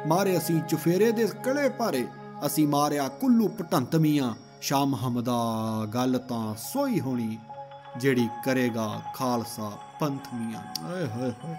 S1: ਮਾਰੇ ਅਸੀਂ ਚੁਫੇਰੇ ਦੇ ਕਲੇ ਭਾਰੇ, ਅਸੀਂ ਮਾਰਿਆ ਕੁੱਲੂ ਪਟੰਤ ਮੀਆਂ। ਸ਼ਾਹ ਮੁਹੰਮਦਾ ਗੱਲ ਤਾਂ ਸੋਈ ਹੋਣੀ, ਜਿਹੜੀ ਕਰੇਗਾ ਖਾਲਸਾ ਪੰਥ ਮੀਆਂ। ਓਏ ਹੋਏ ਹੋਏ।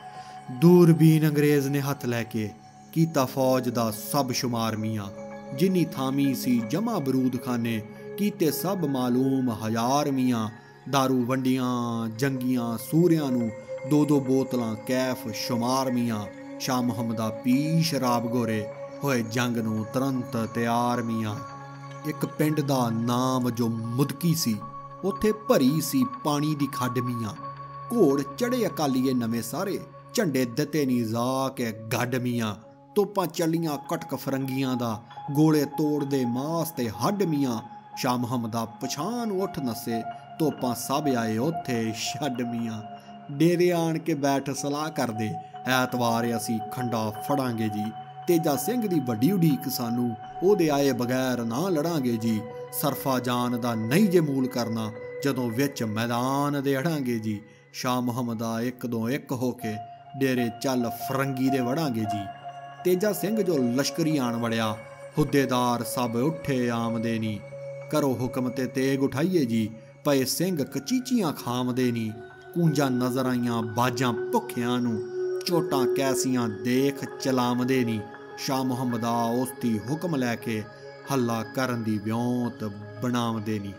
S1: ਦੂਰਬੀਨ ਅੰਗਰੇਜ਼ ਨੇ ਹੱਥ ਲੈ ਕੇ ਕੀਤਾ ਫੌਜ ਦਾ ਸਭ ਸ਼ੁਮਾਰ ਮੀਆਂ। ਜਿੰਨੀ ਥਾਮੀ ਸੀ ਜਮਾ ਬਰੂਦ ਖਾਨੇ, ਕੀਤੇ ਸਭ ਮਾਲੂਮ ਹਜ਼ਾਰ ਮੀਆਂ। ਦਾਰੂ ਵੰਡੀਆਂ ਜੰਗੀਆਂ ਸੂਰਿਆਂ ਨੂੰ, 2-2 ਬੋਤਲਾਂ ਕੈਫ ਸ਼ੁਮਾਰ ਮੀਆਂ। ਸ਼ਾਹ ਮੁਹੰਮਦਾ ਪੀ ਸ਼ਰਾਬ ਗੋਰੇ, ਹੋਏ ਜੰਗ ਨੂੰ ਤੁਰੰਤ ਤਿਆਰ ਮੀਆਂ। ਇੱਕ ਪਿੰਡ ਦਾ ਨਾਮ ਜੋ ਮੁਦਕੀ ਸੀ, ਉੱਥੇ ਭਰੀ ਸੀ ਪਾਣੀ ਦੀ ਖੱਡ ਮੀਆਂ। ਘੋੜ ਚੜੇ ਅਕਾਲੀਏ ਨਵੇਂ ਸਾਰੇ, ਝੰਡੇ ਦਿੱਤੇ ਨੀ ਜਾ ਕੇ ਗੱਡ ਮੀਆਂ। ਤੋਪਾਂ ਚੱਲੀਆਂ ਕਟਕ ਫਰੰਗੀਆਂ ਦਾ, ਗੋਲੇ ਤੋੜਦੇ ਮਾਸ ਤੇ ਹੱਡ ਮੀਆਂ। ਸ਼ਾਹ ਮੁਹੰਮਦਾ ਪਛਾਣ ਉੱਠ ਨੱਸੇ, ਤੋਪਾਂ ਸਭ ਆਏ ਉੱਥੇ ਛੱਡ ਮੀਆਂ। ਡੇਰੇ ਆਣ ਕੇ ਬੈਠ ਸਲਾਹ ਕਰਦੇ, ਐਤਵਾਰ ਅਸੀਂ ਖੰਡਾ ਫੜਾਂਗੇ ਜੀ। ਤੇਜਾ ਸਿੰਘ ਦੀ ਵੱਡੀ ਉਡੀਕ ਸਾਨੂੰ, ਉਹਦੇ ਆਏ ਬਗੈਰ ਨਾ ਲੜਾਂਗੇ ਜੀ। ਸਰਫਾ ਜਾਨ ਦਾ ਨਹੀਂ ਜੇ ਮੂਲ ਕਰਨਾ, ਜਦੋਂ ਵਿੱਚ ਮੈਦਾਨ ਦੇ ਅੜਾਂਗੇ ਜੀ। ਸ਼ਾਹ ਮੁਹੰਮਦਾ 1-2-1 ਹੋ ਕੇ ਡੇਰੇ ਚੱਲ ਫਰੰਗੀ ਦੇ ਵੜਾਂਗੇ ਜੀ। ਤੇਜਾ ਸਿੰਘ ਜੋ ਲਸ਼ਕਰੀ ਆਣ ਵੜਿਆ, ਹੁੱਦੇਦਾਰ ਸਭ ਉੱਠੇ ਆਮਦੇ ਨੀ। ਕਰੋ ਹੁਕਮ ਤੇ ਤੇਗ ਉਠਾਈਏ ਜੀ, ਪਏ ਸਿੰਘ ਕਚੀਚੀਆਂ ਖਾਮਦੇ ਨੀ। ਕੂੰਜਾਂ ਨਜ਼ਰ ਆਈਆਂ ਬਾਜਾਂ ਭੁੱਖਿਆਂ ਨੂੰ, ਚੋਟਾਂ ਕੈਸੀਆਂ ਦੇਖ ਚਲਾਮਦੇ ਨੀ। ਸ਼ਾਹ ਮੁਹੰਮਦਾ ਉਸ ਦੀ ਹੁਕਮ ਲੈ ਕੇ ਹੱਲਾ ਕਰਨ ਦੀ ਵਿਉਂਤ ਬਣਾਵਦੇ ਨੀ।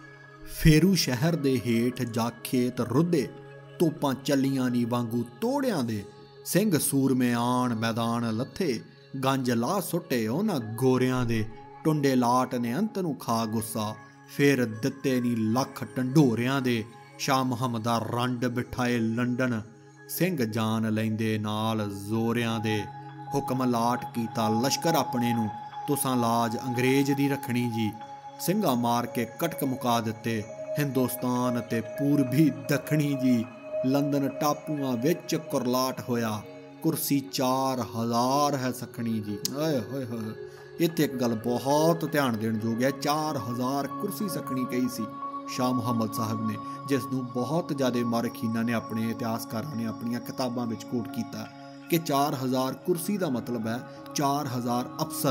S1: ਫੇਰੂ ਸ਼ਹਿਰ ਦੇ ਹੇਠ ਜਾ ਖੇਤ ਰੁੱਧੇ, ਤੋਪਾਂ ਚੱਲੀਆਂ ਨੀ ਵਾਂਗੂ ਤੋੜਿਆਂ ਦੇ। ਸਿੰਘ ਸੂਰਮੇ ਆਣ ਮੈਦਾਨ ਲੱਥੇ, ਗੰਜ ਲਾ ਸੁੱਟੇ ਉਹਨਾਂ ਗੋਰਿਆਂ ਦੇ। ਟੁੰਡੇ ਲਾਟ ਨੇ ਅੰਤ ਨੂੰ ਖਾ ਗੁੱਸਾ, ਫੇਰ ਦਿੱਤੇ ਨੀ ਲੱਖ ਢੰਡੋਰਿਆਂ ਦੇ। ਸ਼ਾਹ ਮੁਹੰਮਦਾ ਰੰਡ ਬਿਠਾਏ ਲੰਡਨ, ਸਿੰਘ ਜਾਨ ਲੈਂਦੇ ਨਾਲ ਜ਼ੋਰਿਆਂ ਦੇ। ਹੁਕਮ ਲਾਟ ਕੀਤਾ ਲਸ਼ਕਰ ਆਪਣੇ ਨੂੰ, ਤੁਸਾਂ ਲਾਜ ਅੰਗਰੇਜ਼ ਦੀ ਰੱਖਣੀ ਜੀ। ਸਿੰਘਾਂ ਮਾਰ ਕੇ ਕਟਕ ਮੁਕਾ ਦਿੱਤੇ, ਹਿੰਦੁਸਤਾਨ ਤੇ ਪੂਰਬੀ ਦੱਖਣੀ ਜੀ। ਲੰਦਨ ਟਾਪੂਆਂ ਵਿੱਚ ਕੁਰਲਾਟ ਹੋਇਆ, ਕੁਰਸੀ 4000 ਹੈ ਸਖਣੀ ਜੀ। ਓਏ ਹੋਏ ਹੋਏ। ਇੱਥੇ ਇੱਕ ਗੱਲ ਬਹੁਤ ਧਿਆਨ ਦੇਣ ਯੋਗ ਹੈ, 4000 ਕੁਰਸੀ ਸਖਣੀ ਕਹੀ ਸੀ ਸ਼ਾਹ ਮੁਹੰਮਦ ਸਾਹਿਬ ਨੇ, ਜਿਸ ਨੂੰ ਬਹੁਤ ਜ਼ਿਆਦਾ ਮਾਰਖੀਨਾਂ ਨੇ, ਆਪਣੇ ਇਤਿਹਾਸਕਾਰਾਂ ਨੇ ਆਪਣੀਆਂ ਕਿਤਾਬਾਂ ਵਿੱਚ ਕੋਟ ਕੀਤਾ ਕਿ 4000 ਕੁਰਸੀ ਦਾ ਮਤਲਬ ਹੈ 4000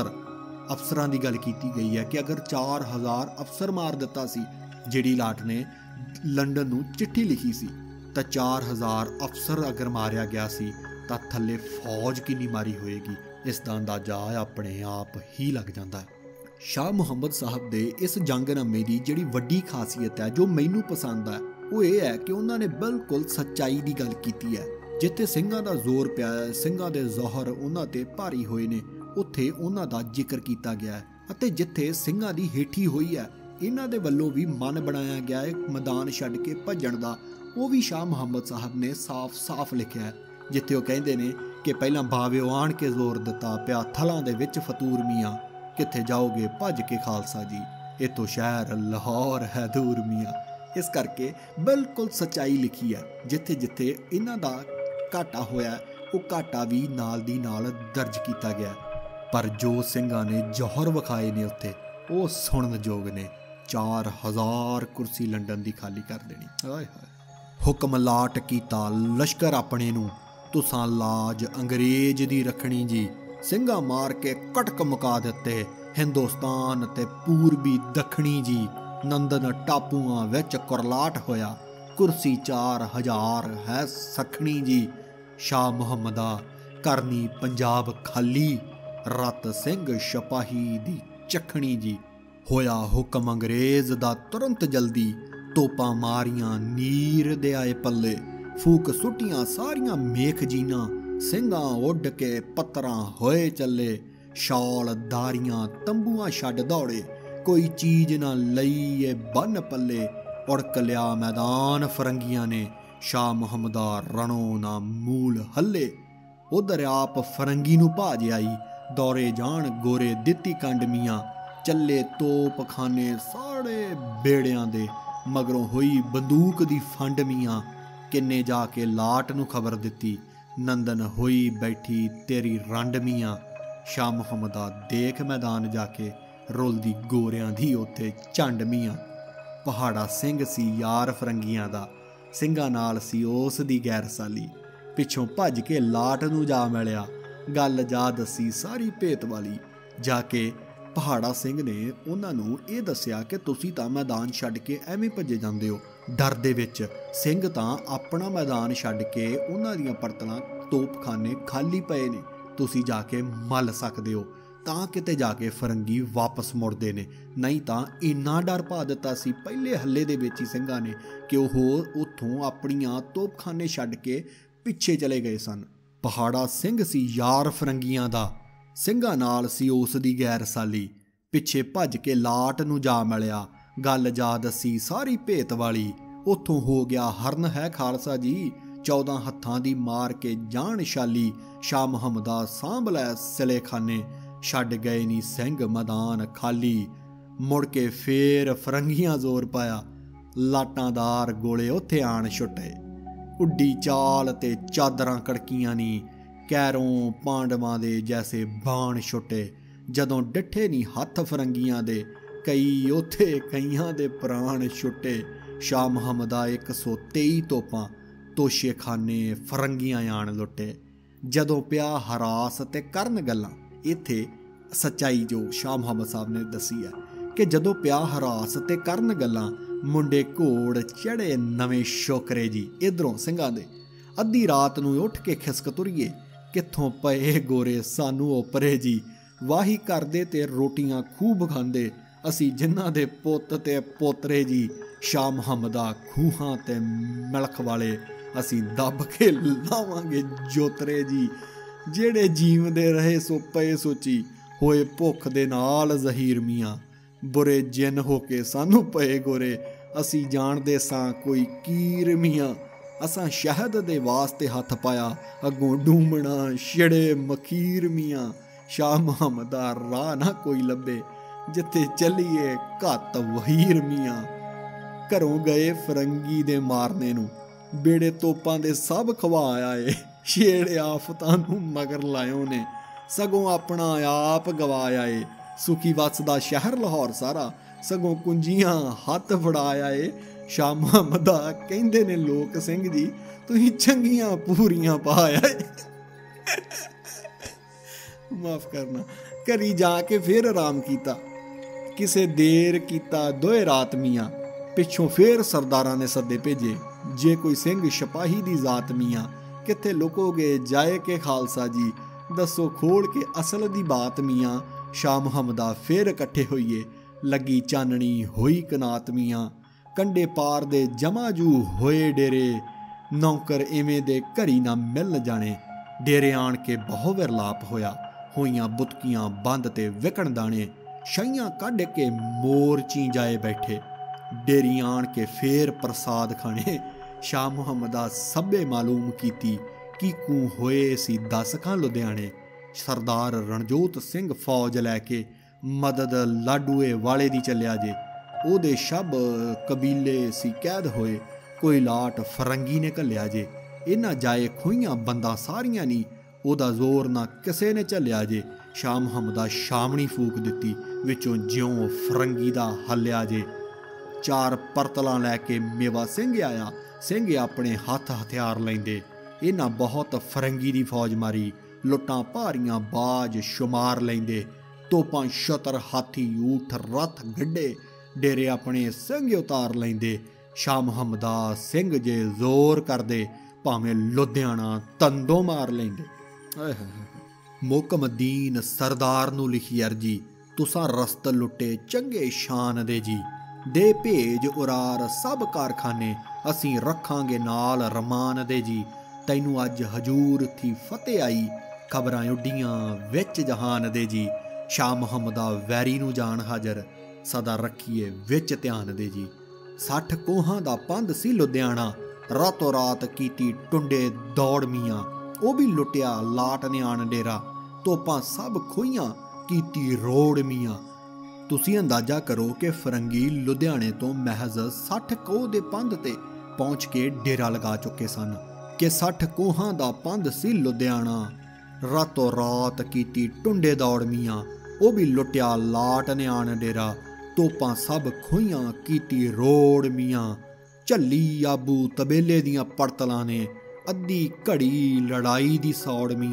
S1: ਅਫਸਰਾਂ ਦੀ ਗੱਲ ਕੀਤੀ ਗਈ ਹੈ ਕਿ ਅਗਰ 4000 ਅਫਸਰ ਮਾਰ ਦਿੱਤਾ ਸੀ, ਜਿਹੜੀ ਲਾਟ ਨੇ ਲੰਡਨ ਨੂੰ ਚਿੱਠੀ ਲਿਖੀ ਸੀ, ਤਾਂ 4000 ਅਫਸਰ ਅਗਰ ਮਾਰਿਆ ਗਿਆ ਸੀ ਤਾਂ ਥੱਲੇ ਫੌਜ ਕਿੰਨੀ ਮਾਰੀ ਹੋਏਗੀ, ਇਸ ਦਾ ਅੰਦਾਜ਼ਾ ਆਪਣੇ ਆਪ ਹੀ ਲੱਗ ਜਾਂਦਾ ਹੈ। ਸ਼ਾਹ ਮੁਹੰਮਦ ਸਾਹਿਬ ਦੇ ਇਸ ਜੰਗਨਾਮੇ ਦੀ ਜਿਹੜੀ ਵੱਡੀ ਖਾਸੀਅਤ ਹੈ, ਜੋ ਮੈਨੂੰ ਪਸੰਦ ਹੈ, ਉਹ ਇਹ ਹੈ ਕਿ ਉਹਨਾਂ ਨੇ ਬਿਲਕੁਲ ਸੱਚਾਈ ਦੀ ਗੱਲ ਕੀਤੀ ਹੈ। ਜਿੱਥੇ ਸਿੰਘਾਂ ਦਾ ਜ਼ੋਰ ਪਿਆ ਹੈ, ਸਿੰਘਾਂ ਦੇ ਜ਼ੋਹਰ ਉਹਨਾਂ ਤੇ ਭਾਰੀ ਹੋਏ ਨੇ, ਉੱਥੇ ਉਹਨਾਂ ਦਾ ਜ਼ਿਕਰ ਕੀਤਾ ਗਿਆ ਹੈ। ਅਤੇ ਜਿੱਥੇ ਸਿੰਘਾਂ ਦੀ ਹੇਠੀ ਹੋਈ ਹੈ, ਇਹਨਾਂ ਦੇ ਵੱਲੋਂ ਵੀ ਮਨ ਬਣਾਇਆ ਗਿਆ ਹੈ ਮੈਦਾਨ ਛੱਡ ਕੇ ਭੱਜਣ ਦਾ, ਉਹ ਵੀ ਸ਼ਾਹ ਮੁਹੰਮਦ ਸਾਹਿਬ ਨੇ ਸਾਫ਼ ਲਿਖਿਆ ਹੈ। ਜਿੱਥੇ ਉਹ ਕਹਿੰਦੇ ਨੇ ਕਿ ਪਹਿਲਾਂ ਬਾਵਿਓ ਆਣ ਕੇ ਜ਼ੋਰ ਦਿੱਤਾ ਪਿਆ ਥਲਾਂ ਦੇ ਵਿੱਚ ਫਤੂਰ ਮੀਆਂ, ਕਿੱਥੇ ਜਾਓਗੇ ਭੱਜ ਕੇ ਖਾਲਸਾ ਜੀ, ਇੱਥੋਂ ਸ਼ਹਿਰ ਲਾਹੌਰ ਹੈ ਦੂਰ ਮੀਆਂ। ਇਸ ਕਰਕੇ ਬਿਲਕੁਲ ਸੱਚਾਈ ਲਿਖੀ ਹੈ। ਜਿੱਥੇ ਜਿੱਥੇ ਇਹਨਾਂ ਦਾ ਘਾਟਾ ਹੋਇਆ, ਉਹ ਘਾਟਾ ਵੀ ਨਾਲ ਦੀ ਨਾਲ ਦਰਜ ਕੀਤਾ ਗਿਆ। ਪਰ ਜੋ ਸਿੰਘਾਂ ਨੇ ਜੌਹਰ ਵਿਖਾਏ ਨੇ ਉੱਥੇ, ਉਹ ਸੁਣਨ ਯੋਗ ਨੇ। 4000 ਕੁਰਸੀ ਲੰਡਨ ਦੀ ਖਾਲੀ ਕਰ ਦੇਣੀ। ਹਾਏ ਹਾਏ। ਹੁਕਮ ਲਾਟ ਕੀਤਾ ਲਸ਼ਕਰ ਆਪਣੇ ਨੂੰ, ਤੁਸਾਂ ਲਾਜ ਅੰਗਰੇਜ਼ ਦੀ ਰੱਖਣੀ ਜੀ। ਸਿੰਘਾਂ ਮਾਰ ਕੇ ਕਟਕ ਮੁਕਾ ਦਿੱਤੇ, ਹਿੰਦੁਸਤਾਨ ਤੇ ਪੂਰਬੀ ਦੱਖਣੀ ਜੀ। ਲੰਦਨ ਟਾਪੂਆਂ ਵਿੱਚ ਕੁਰਲਾਟ ਹੋਇਆ, ਕੁਰਸੀ 4000 ਹੈ ਸਖਣੀ ਜੀ। ਸ਼ਾਹ ਮੁਹੰਮਦਾ ਕਰਨੀ ਪੰਜਾਬ ਖਾਲੀ, ਰਤ ਸਿੰਘ ਸਿਪਾਹੀ ਦੀ ਚੱਖਣੀ ਜੀ। ਹੋਇਆ ਹੁਕਮ ਅੰਗਰੇਜ਼ ਦਾ ਤੁਰੰਤ ਜਲਦੀ, ਤੋਪਾਂ ਮਾਰੀਆਂ ਨੀਰ ਦੇ ਆਏ ਪੱਲੇ। ਫੂਕ ਸੁੱਟੀਆਂ ਸਾਰੀਆਂ ਮੇਖ ਜੀਨਾਂ, ਸਿੰਘਾਂ ਉੱਡ ਕੇ ਪੱਤਰਾਂ ਹੋਏ ਚੱਲੇ। ਸ਼ਾਲ ਦਾਰੀਆਂ ਤੰਬੂਆਂ ਛੱਡ ਦੌੜੇ, ਕੋਈ ਚੀਜ਼ ਨਾ ਲਈ ਏ ਬੰਨ ਪੱਲੇ। ਉੜਕ ਲਿਆ ਮੈਦਾਨ ਫਰੰਗੀਆਂ ਨੇ, ਸ਼ਾਹ ਮੁਹੰਮਦਾ ਰਣੋ ਨਾ ਮੂਲ ਹੱਲੇ। ਉਧਰ ਆਪ ਫਰੰਗੀ ਨੂੰ ਭਾਜ ਆਈ, ਦੌਰੇ ਜਾਣ ਗੋਰੇ ਦਿੱਤੀ ਕੰਡ ਮੀਆਂ। ਚੱਲੇ ਤੋਪ ਖਾਨੇ ਸਾੜੇ ਬੇੜਿਆਂ ਦੇ, ਮਗਰੋਂ ਹੋਈ ਬੰਦੂਕ ਦੀ ਫੰਡ ਮੀਆਂ। ਕਿੰਨੇ ਜਾ ਕੇ ਲਾਟ ਨੂੰ ਖਬਰ ਦਿੱਤੀ, ਨੰਦਨ ਹੋਈ ਬੈਠੀ ਤੇਰੀ ਰੰਡ ਮੀਆਂ। ਸ਼ਾਹ ਮੁਹੰਮਦਾ ਦੇਖ ਮੈਦਾਨ ਜਾ ਕੇ, ਰੁਲਦੀ ਗੋਰਿਆਂ ਦੀ ਉੱਥੇ ਝੰਡ ਮੀਆਂ। ਪਹਾੜਾ ਸਿੰਘ ਸੀ ਯਾਰ ਫਰੰਗੀਆਂ ਦਾ, ਸਿੰਘਾਂ ਨਾਲ ਸੀ ਉਸ ਦੀ ਗੈਰਸਾਲੀ। ਪਿੱਛੋਂ ਭੱਜ ਕੇ ਲਾਟ ਨੂੰ ਜਾ ਮਿਲਿਆ, गल जा दसी सारी भेत वाली। जाके पहाड़ा सिंह ने उन्हां नूं ये दस्सिया कि तुसीं तां मैदान छड्ड के एवें भजे जांदे हो। डर दे विच सिंह तां अपना मैदान छड्ड के उन्हां दीयां परतलां तोपखाने खाली पए ने, तुसीं जाके मल सकदे हो। तां किते जाके फरंगी वापस मुड़दे ने, नहीं तां इन्ना डर पा दित्ता सी पहले हल्ले दे विच ही ਸਿੰਘਾਂ ने कि ਉਹ ਉੱਥੋਂ ਆਪਣੀਆਂ ਤੋਪਖਾਨੇ ਛੱਡ ਕੇ ਪਿੱਛੇ ਚਲੇ ਗਏ ਸਨ। ਪਹਾੜਾ ਸਿੰਘ ਸੀ ਯਾਰ ਫਰੰਗੀਆਂ ਦਾ, ਸਿੰਘਾਂ ਨਾਲ ਸੀ ਉਸ ਦੀ ਗੈਰਸਾਲੀ। ਪਿੱਛੇ ਭੱਜ ਕੇ ਲਾਟ ਨੂੰ ਜਾ ਮਿਲਿਆ, ਗੱਲ ਜਾ ਦੱਸੀ ਸਾਰੀ ਭੇਤ ਵਾਲੀ। ਉੱਥੋਂ ਹੋ ਗਿਆ ਹਰਨ ਹੈ ਖਾਲਸਾ ਜੀ, 14 ਹੱਥਾਂ ਦੀ ਮਾਰ ਕੇ ਜਾਣ ਛਾਲੀ। ਸ਼ਾਹ ਮੁਹੰਮਦਾ ਸਾਂਭ ਲੈ ਸਿਲੇਖਾਨੇ, ਛੱਡ ਗਏ ਨੀ ਸਿੰਘ ਮੈਦਾਨ ਖਾਲੀ। ਮੁੜ ਕੇ ਫੇਰ ਫਰੰਗੀਆਂ ਜ਼ੋਰ ਪਾਇਆ, ਲਾਟਾਂਦਾਰ ਗੋਲੇ ਉੱਥੇ ਆਣ ਛੁੱਟੇ। ਉੱਡੀ ਚਾਲ ਤੇ ਚਾਦਰਾਂ ਕੜਕੀਆਂ ਨੀ, ਕੈਰੋਂ ਪਾਂਡਵਾਂ ਦੇ ਜੈਸੇ ਬਾਣ ਛੁੱਟੇ। ਜਦੋਂ ਡਿੱਠੇ ਨੀ ਹੱਥ ਫਰੰਗੀਆਂ ਦੇ, ਕਈ ਉੱਥੇ ਕਈਆਂ ਦੇ ਪ੍ਰਾਣ ਛੁੱਟੇ। ਸ਼ਾਹ ਮੁਹੰਮਦਾ 123 ਤੋਪਾਂ ਤੋਸ਼ੇਖਾਨੇ ਫਰੰਗੀਆਂ ਆਣ ਲੁੱਟੇ। ਜਦੋਂ ਪਿਆ ਹਰਾਸ ਤੇ ਕਰਨ ਗੱਲਾਂ, ਇੱਥੇ ਸੱਚਾਈ ਜੋ ਸ਼ਾਹ ਮੁਹੰਮਦ ਸਾਹਿਬ ਨੇ ਦੱਸੀ ਹੈ ਕਿ ਜਦੋਂ ਪਿਆ ਹਰਾਸ ਤੇ ਕਰਨ ਗੱਲਾਂ, ਮੁੰਡੇ ਘੋੜ ਚੜੇ ਨਵੇਂ ਸ਼ੋਕਰੇ ਜੀ। ਇੱਧਰੋਂ ਸਿੰਘਾਂ ਦੇ ਅੱਧੀ ਰਾਤ ਨੂੰ ਉੱਠ ਕੇ ਖਿਸਕ ਤੁਰੀਏ, ਕਿੱਥੋਂ ਪਏ ਗੋਰੇ ਸਾਨੂੰ ਉਹ ਪਰੇ ਜੀ। ਵਾਹੀ ਕਰਦੇ ਤੇ ਰੋਟੀਆਂ ਖੂਬ ਖਾਂਦੇ, ਅਸੀਂ ਜਿਨ੍ਹਾਂ ਦੇ ਪੁੱਤ ਤੇ ਪੋਤਰੇ ਜੀ। ਸ਼ਾਹ ਮੁਹੰਮਦਾ ਖੂਹਾਂ ਤੇ ਮਿਲਖ ਵਾਲੇ, ਅਸੀਂ ਦੱਬ ਕੇ ਲਾਵਾਂਗੇ ਜੋਤਰੇ ਜੀ। ਜਿਹੜੇ ਜੀਵਦੇ ਰਹੇ ਸੋ ਪਏ ਸੋਚੀ, ਹੋਏ ਭੁੱਖ ਦੇ ਨਾਲ ਜ਼ਹੀਰ ਮੀਆਂ। ਬੁਰੇ ਜਿੰਨ ਹੋ ਕੇ ਸਾਨੂੰ ਪਏ ਗੋਰੇ, ਅਸੀਂ ਜਾਣਦੇ ਸਾਂ ਕੋਈ ਕੀਰ ਮੀਆਂ। ਅਸਾਂ ਸ਼ਹਿਦ ਦੇ ਵਾਸਤੇ ਹੱਥ ਪਾਇਆ, ਅੱਗੋਂ ਡੂਮਣਾ ਛਿੜੇ ਮਖੀਰ ਮੀਆਂ। ਸ਼ਾਹ ਮੁਹੰਮਦਾ ਰਾਹ ਨਾ ਕੋਈ ਲੱਭੇ, ਜਿੱਥੇ ਚੱਲੀਏ ਘੱਤ ਵਹੀਰ ਮੀਆਂ। ਘਰੋਂ ਗਏ ਫਰੰਗੀ ਦੇ ਮਾਰਨੇ ਨੂੰ, ਬੇੜੇ ਤੋਪਾਂ ਦੇ ਸਭ ਖਵਾਇਆ ਏ। ਛੇੜ ਆਫਤਾਂ ਨੂੰ ਮਗਰ ਲਾਇਓ ਨੇ, ਸਗੋਂ ਆਪਣਾ ਆਪ ਗਵਾਇਆ ਏ। ਸੁਖੀ ਵਸਦਾ ਸ਼ਹਿਰ ਲਾਹੌਰ ਸਾਰਾ, ਸਗੋਂ ਕੁੰਜੀਆਂ ਹੱਥ ਫੜਾਇਆ ਏ। ਸ਼ਾਹ ਮੁਹੰਮਦਾ ਕਹਿੰਦੇ ਨੇ ਲੋਕ ਸਿੰਘ ਜੀ, ਤੁਸੀਂ ਚੰਗੀਆਂ ਪੂਰੀਆਂ ਪਾਇਆ ਏ। ਮਾਫ ਕਰਨਾ। ਘਰੀ ਜਾ ਕੇ ਫਿਰ ਆਰਾਮ ਕੀਤਾ, ਕਿਸੇ ਦੇਰ ਕੀਤਾ ਦੋਏ ਰਾਤ ਮੀਆਂ। ਪਿੱਛੋਂ ਫੇਰ ਸਰਦਾਰਾਂ ਨੇ ਸੱਦੇ ਭੇਜੇ, ਜੇ ਕੋਈ ਸਿੰਘ ਸਿਪਾਹੀ ਦੀ ਜ਼ਾਤ ਮੀਆਂ। ਕਿੱਥੇ ਲੁਕੋਗੇ ਜਾਏ ਕੇ ਖਾਲਸਾ ਜੀ, ਦੱਸੋ ਖੋਲ ਕੇ ਅਸਲ ਦੀ ਬਾਤ ਮੀਆਂ। ਸ਼ਾਹ ਮੁਹੰਮਦਾ ਫੇਰ ਇਕੱਠੇ ਹੋਈਏ, ਲੱਗੀ ਚਾਨਣੀ ਹੋਈ ਕਨਾਤ ਮੀਆਂ। ਕੰਡੇ ਪਾਰ ਦੇ ਜਮਾਜੂ ਹੋਏ ਡੇਰੇ, ਨੌਕਰ ਇਵੇਂ ਦੇ ਘਰੀ ਨਾ ਮਿਲ ਜਾਣੇ। ਡੇਰੇ ਆਣ ਕੇ ਬਹੁ ਵਿਰਲਾਪ ਹੋਇਆ, ਹੋਈਆਂ ਬੁਤਕੀਆਂ ਬੰਦ ਤੇ ਵਿਕਣ ਦਾਣੇ। ਛਈਆਂ ਕੱਢ ਕੇ ਮੋਰ ਚੀ ਜਾਏ ਬੈਠੇ, ਡੇਰੀ ਆਣ ਕੇ ਫੇਰ ਪ੍ਰਸਾਦ ਖਾਣੇ। ਸ਼ਾਹ ਮੁਹੰਮਦਾ ਸਭੇ ਮਾਲੂਮ ਕੀਤੀ, ਕੀਕੂ ਹੋਏ ਸੀ 10 ਖਾਂ ਲੁਧਿਆਣੇ। ਸਰਦਾਰ ਰਣਜੋਤ ਸਿੰਘ ਫੌਜ ਲੈ ਕੇ ਮਦਦ ਲਾਡੂਏ ਵਾਲੇ ਦੀ ਚੱਲਿਆ ਜੇ। ਉਹਦੇ ਸ਼ਬ ਕਬੀਲੇ ਸੀ ਕੈਦ ਹੋਏ, ਕੋਈ ਲਾਟ ਫਰੰਗੀ ਨੇ ਘੱਲਿਆ ਜੇ। ਇਹਨਾਂ ਜਾਏ ਖੋਈਆਂ ਬੰਦਾ ਸਾਰੀਆਂ ਨੀ, ਉਹਦਾ ਜ਼ੋਰ ਨਾ ਕਿਸੇ ਨੇ ਝੱਲਿਆ ਜੇ। ਸ਼ਾਹ ਮੁਹੰਮਦਾ ਛਾਮਣੀ ਫੂਕ ਦਿੱਤੀ, ਵਿੱਚੋਂ ਜਿਉਂ ਫਰੰਗੀ ਦਾ ਹੱਲਿਆ ਜੇ। 4 ਪਰਤਲਾਂ ਲੈ ਕੇ ਮੇਵਾ ਸਿੰਘ ਆਇਆ, ਸਿੰਘ ਆਪਣੇ ਹੱਥ ਹਥਿਆਰ ਲੈਂਦੇ। ਇਹਨਾਂ ਬਹੁਤ ਫਰੰਗੀ ਦੀ ਫੌਜ ਮਾਰੀ, ਲੁੱਟਾਂ ਭਾਰੀਆਂ ਬਾਜ ਸ਼ੁਮਾਰ ਲੈਂਦੇ। ਤੋਪਾਂ ਛਤਰ ਹਾਥੀ ਊਠ ਰੱਥ ਗੱਡੇ, ਡੇਰੇ ਆਪਣੇ ਸਿੰਘ ਉਤਾਰ ਲੈਂਦੇ। ਸ਼ਾਹ ਮੁਹੰਮਦਾ ਸਿੰਘ ਜੇ ਜ਼ੋਰ ਕਰਦੇ, ਭਾਵੇਂ ਲੁਧਿਆਣਾ ਤੰਦੋਂ ਮਾਰ ਲੈਂਦੇ। ਮੁਕਮਦੀਨ ਸਰਦਾਰ ਨੂੰ ਲਿਖੀ ਅਰਜੀ, ਤੁਸਾਂ ਰਸਤ ਲੁੱਟੇ ਚੰਗੇ ਸ਼ਾਨ ਦੇ ਜੀ। ਦੇ ਭੇਜ ਉਰਾਰ ਸਭ ਕਾਰਖਾਨੇ, ਅਸੀਂ ਰੱਖਾਂਗੇ ਨਾਲ ਰਮਾਨ ਦੇ ਜੀ। ਤੈਨੂੰ ਅੱਜ ਹਜੂਰ ਥੀ ਫਤਿਹ ਆਈ, ਖਬਰਾਂ ਉੱਡੀਆਂ ਵਿੱਚ ਜਹਾਨ ਦੇ ਜੀ। ਸ਼ਾਹ ਮੁਹੰਮਦਾ ਵੈਰੀ ਨੂੰ ਜਾਣ ਹਾਜ਼ਰ, ਸਦਾ ਰੱਖੀਏ ਵਿੱਚ ਧਿਆਨ ਦੇ ਜੀ। 60 ਕੋਹਾਂ ਦਾ ਪੰਧ ਸੀ ਲੁਧਿਆਣਾ, ਰਾਤੋਂ ਰਾਤ ਕੀਤੀ ਟੁੰਡੇ ਦੌੜ ਮੀਆਂ। ਉਹ ਵੀ ਲੁੱਟਿਆ ਲਾਟ ਨੇ ਆਣ ਡੇਰਾ, ਤੋਪਾਂ ਸਭ ਖੋਈਆਂ ਕੀਤੀ ਰੋੜ ਮੀਆਂ। ਤੁਸੀਂ ਅੰਦਾਜ਼ਾ ਕਰੋ ਕਿ ਫਰੰਗੀ ਲੁਧਿਆਣੇ ਤੋਂ ਮਹਿਜ਼ 60 ਕੋਹ ਦੇ ਪੰਧ ਤੇ ਪਹੁੰਚ ਕੇ ਡੇਰਾ ਲਗਾ ਚੁੱਕੇ ਸਨ। ਕਿ 60 ਕੋਹਾਂ ਦਾ ਪੰਧ ਸੀ ਲੁਧਿਆਣਾ, ਰਾਤੋਂ ਰਾਤ ਕੀਤੀ ਟੁੰਡੇ ਦੌੜ ਮੀਆਂ। ਉਹ ਵੀ ਲੁੱਟਿਆ ਲਾਟ ਨੇ ਆਣ ਡੇਰਾ, ਤੋਪਾਂ ਸਭ ਖੋਈਆਂ ਕੀਤੀ ਰੋੜ ਮੀਆਂ। ਝੱਲੀ ਆਬੂ ਤਬੇਲੇ ਦੀਆਂ ਪੜਤਲਾਂ ਨੇ, ਅੱਧੀ ਘੜੀ ਲੜਾਈ ਦੀ ਸੌੜ ਮੀਆਂ।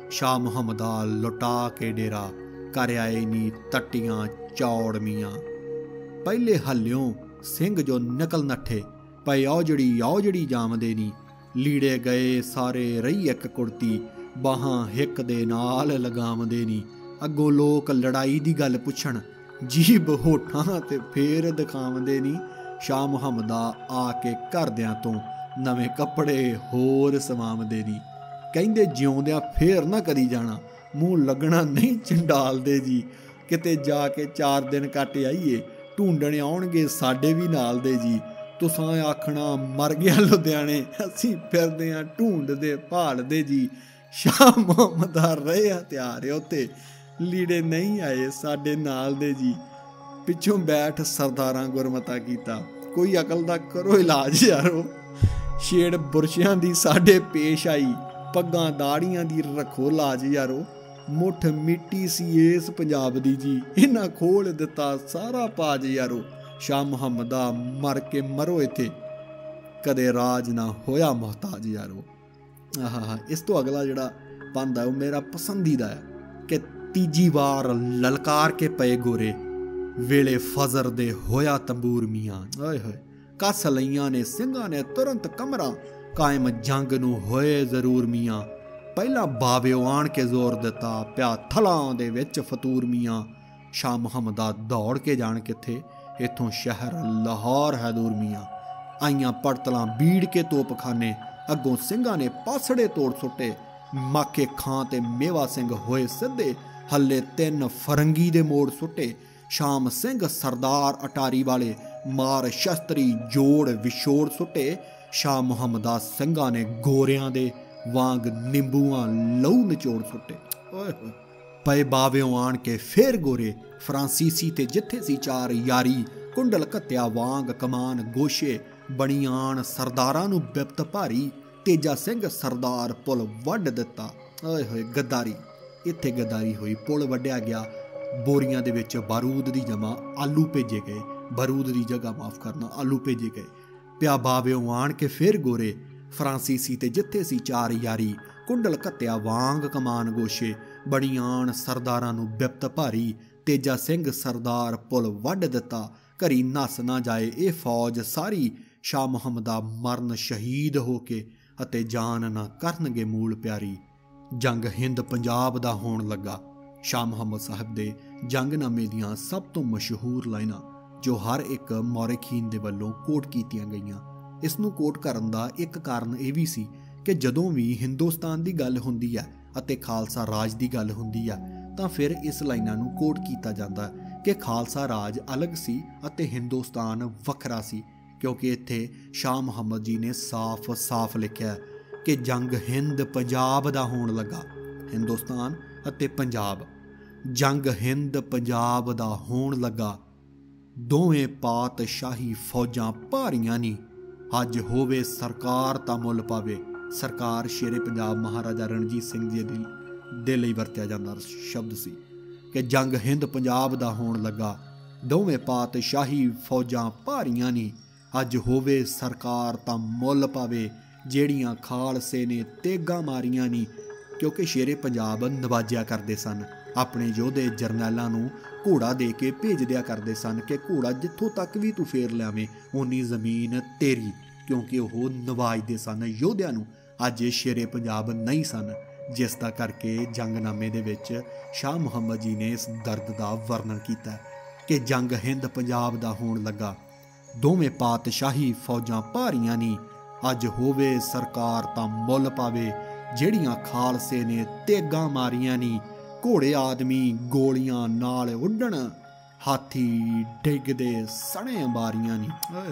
S1: शाह मुहम्मदा लुटा के डेरा कर आए नी तट्टियां चौड़ मियाँ। पहले हल्यों सिंह जो निकल नट्ठे पै औजड़ी जामदे नी। लीड़े गए सारे रही एक कुड़ती बाहां हिक दे नाल लगामदे नी। अगों लोक लड़ाई दी गल पुछण जीब होठां ते फेर दिखावदे नी। शाह मुहम्मदा आके घरदियां तो नवें कपड़े होर सवामदे नी। कहंदे जिउंदियां फेर ना करी जाना, मूँह लगना नहीं चंडालदे जी। किते जाके 4 दिन कट आईए, ढूंढण आउणगे साडे भी नाल दे जी। तुसां आखना मर गया लुधियाने, असीं फिरदे आं ढूंढदे भालदे जी। शाह मुहम्मदा रहे हथियार उत्ते, लीड़े नहीं आए साडे नाल दे जी। पिछों बैठ सरदारां गुरमता कीता, कोई अकल दा करो इलाज यारो। छेड़ बुरशियां दी साडे पेश आई, पग्गां दाड़ियां दी रखो लाज यारो। मुठ मिट्टी सी इस पंजाब दी जी, इन्हां खोल दिता सारा पाज यारो। शाह मुहम्मदा मर के मरो इत्थे, कदे राज ना होया मोहताज यारो। इस तो अगला जिहड़ा पंद है वो मेरा पसंदीदा है कि तीजी बार ललकार के पए गोरे वेले फजर दे होया तंबूर मियाँ। ओए होए कस लईयां ने ਸਿੰਘਾਂ ने तुरंत कमरा कायम जंग नू होए जरूर मियाँ। पहला बाबिओ आण के जोर दिता प्या थलां दे विच फतूर मियाँ। शाह मुहम्मदा दौड़ के जान किथे, इथों शहर लाहौर है दूर मियाँ। आईयां पड़तलां बीड़ के तोपखाने, अगों ਸਿੰਘਾਂ ने पासड़े तोड़ सुट्टे। माके खां ते मेवा सिंह होए सिद्धे, हल्ले 3 फरंगी दे मोड़ सुट्टे। शाम सिंह सरदार अटारी वाले मार शस्त्री जोड़ विछोड़ सुट्टे। शाह मुहम्मदा ਸਿੰਘਾਂ ने गोरियां दे वांग निंबूआं लहू निचोड़ सुट्टे। पए बाविओ आण के फेर गोरे फ्रांसीसी ते जिथे सी 4 यारी। कुंडल कत्या वांग कमान गोशे, बणियान सरदारां नू बिपत भारी। तेजा सिंह सरदार पुल वड्ड दिता। ओए होए गद्दारी, इत्थे गद्दारी हुई, पुल वड्डिया गया। बोरियां दे विच बारूद दी जमा आलू भेजे गए, बारूद दी जगह माफ करना आलू भेजे गए। प्या बाविओ आण के फेर गोरे फ्रांसीसी ते जिथे सी 4 यारी। कुंडल कत्या वांग कमान गोशे, बणियान सरदारां नू बिपत भारी। तेजा सिंह सरदार पुल वड्ड दिता, घरी नस ना जाए ये फौज सारी। शाह मुहम्मदा मਰਨ शहीद हो के ਅਤੇ जान ना करनगे मूल प्यारी। जंग हिंद पंजाब दा होण लगा। शाह मुहम्मद साहब दे जंगनामे दियां सब तो मशहूर लाइनां जो हर एक मौरखीन दे वल्लों कोट कीतियां गईयां। इस नूं कोट करन दा एक कारण ਇਹ ਵੀ ਸੀ कि जदों भी हिंदुस्तान की गल हुंदी है ਅਤੇ खालसा राज की गल हुंदी है ਤਾਂ फिर इस लाइनां नूं कोट कीता जांदा कि खालसा राज अलग सी ਅਤੇ हिंदुस्तान वखरा सी। क्योंकि इत्थे शाह मुहम्मद जी ने साफ साफ लिखिया कि जंग हिंद पंजाब दा होण लगा। हिंदुस्तान ਅਤੇ पंजाब, जंग हिंद पंजाब दा होण लगा। दोवें पातशाही फौजां भारियां नी, अज होवे सरकार तां मुल पावे। सरकार शेरे पंजाब महाराजा रणजीत सिंह जी दे लई वरतिया जांदा शब्द सी कि जंग हिंद पंजाब दा होण लगा। दोवें पातशाही फौजां भारियां नी, अज होवे सरकार तां मुल पावे। ਜਿਹੜੀਆਂ ਖਾਲਸੇ ने तेगा मारियां नी। क्योंकि शेरे पंजाब नवाजिया करते सन, अपने योधे जरनैलों नूं घोड़ा दे के भेज दिया करते सन कि घोड़ा जिथों तक भी तू फेर लियावें उन्नी जमीन तेरी। क्योंकि वह नवाजते सन योधियां नूं। अज शेरे पंजाब नहीं सन, जिसदा करके जंगनामे दे विच शाह मुहम्मद जी ने इस दर्द का वर्णन किया कि जंग हिंद पंजाब दा होण लगा। दोवें पातशाही फौजां भारियां नी, अज होवे सरकार तां मुल पावे। ਜਿਹੜੀਆਂ खालसे ने तेगा मारियां नी, घोड़े आदमी गोलियां नाल उड्डण, हाथी डिगदे सणे अंबारियां नी।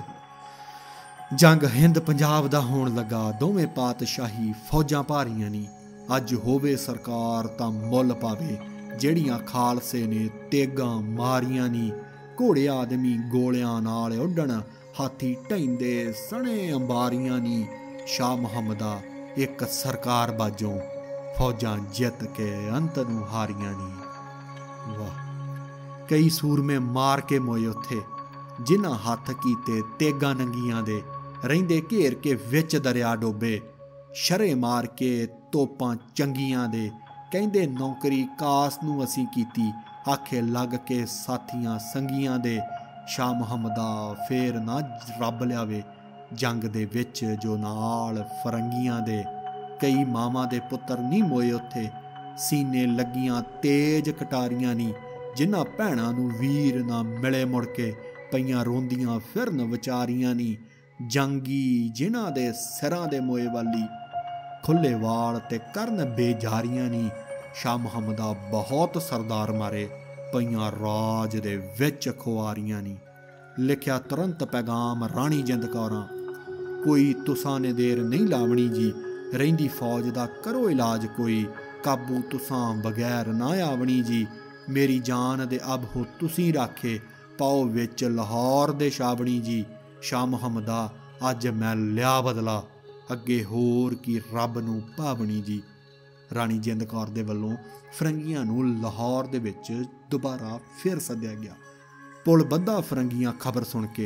S1: जंग हिंद पंजाब दा होण लगा। दोवें पातशाही फौजां भारियां नी, अज होवे सरकार तां मुल पावे। ਜਿਹੜੀਆਂ खालसे ने तेगा मारियां नी, घोड़े आदमी गोलियां नाल उड्डण, हाथी ढैंदे सणे अंबारियां नी। शाह मुहम्मदा एक सरकार बाजों फौजां जित के अंत नूं हारियां नी। वाह, कई सूरमे मार के मोए उत्थे, जिन्हां हथ कीते तेगा नंगियां दे। रहिंदे घेर के विच दरिया डोबे, शरे मार के तोपां चंगियां दे। ਕਹਿੰਦੇ ਨੌਕਰੀ ਕਾਸ ਨੂੰ ਅਸੀਂ ਕੀਤੀ, ਆਖੇ ਲੱਗ ਕੇ ਸਾਥੀਆਂ ਸੰਗੀਆਂ ਦੇ। ਸ਼ਾਹ ਮੁਹੰਮਦਾ ਫੇਰ ਨਾ ਰੱਬ ਲਿਆਵੇ ਜੰਗ ਦੇ ਵਿੱਚ ਜੋ ਨਾਲ ਫਰੰਗੀਆਂ ਦੇ। ਕਈ ਮਾਵਾਂ ਦੇ ਪੁੱਤਰ ਨਹੀਂ ਮੋਏ ਉੱਥੇ, ਸੀਨੇ ਲੱਗੀਆਂ ਤੇਜ਼ ਕਟਾਰੀਆਂ ਨੀ। ਜਿਨ੍ਹਾਂ ਭੈਣਾਂ ਨੂੰ ਵੀਰ ਨਾ ਮਿਲੇ ਮੁੜ ਕੇ, ਪਈਆਂ ਰੋਂਦੀਆਂ ਫਿਰਨ ਵਿਚਾਰੀਆਂ ਨੀ। ਜੰਗੀ ਜਿਨ੍ਹਾਂ ਦੇ ਸਿਰਾਂ ਦੇ ਮੋਏ ਵਾਲੀ, ਖੁੱਲੇ ਵਾਲ ਤੇ ਕਰਨ ਬੇਜਾਰੀਆਂ ਨੀ। ਸ਼ਾਹ ਮੁਹੰਮਦਾ ਬਹੁਤ ਸਰਦਾਰ ਮਾਰੇ, ਪਈਆਂ ਰਾਜ ਦੇ ਵਿੱਚ ਖੁਆਰੀਆਂ ਨੀ। ਲਿਖਿਆ ਤੁਰੰਤ ਪੈਗਾਮ ਰਾਣੀ ਜਿੰਦ ਕੌਰਾਂ, ਕੋਈ ਤੁਸਾਂ ਨੇ ਦੇਰ ਨਹੀਂ ਲਾਵਣੀ ਜੀ। ਰਹਿੰਦੀ ਫੌਜ ਦਾ ਕਰੋ ਇਲਾਜ ਕੋਈ, ਕਾਬੂ ਤੁਸਾਂ ਬਗੈਰ ਨਾ ਆਵਣੀ ਜੀ। ਮੇਰੀ ਜਾਨ ਦੇ ਅਬ ਹੋ ਤੁਸੀਂ ਰਾਖੇ, ਪਾਓ ਵਿੱਚ ਲਾਹੌਰ ਦੇ ਛਾਵਣੀ ਜੀ। ਸ਼ਾਹ ਮੁਹੰਮਦਾ ਅੱਜ ਮੈਂ ਲਿਆ ਬਦਲਾ, ਅੱਗੇ ਹੋਰ ਕੀ ਰੱਬ ਨੂੰ ਭਾਵਣੀ ਜੀ। ਰਾਣੀ ਜਿੰਦ ਕੌਰ ਦੇ ਵੱਲੋਂ ਫਰੰਗੀਆਂ ਨੂੰ ਲਾਹੌਰ ਦੇ ਵਿੱਚ ਦੁਬਾਰਾ ਫਿਰ ਸੱਦਿਆ ਗਿਆ। ਪੁਲ ਬੱਧਾ ਫਰੰਗੀਆਂ ਖਬਰ ਸੁਣ ਕੇ,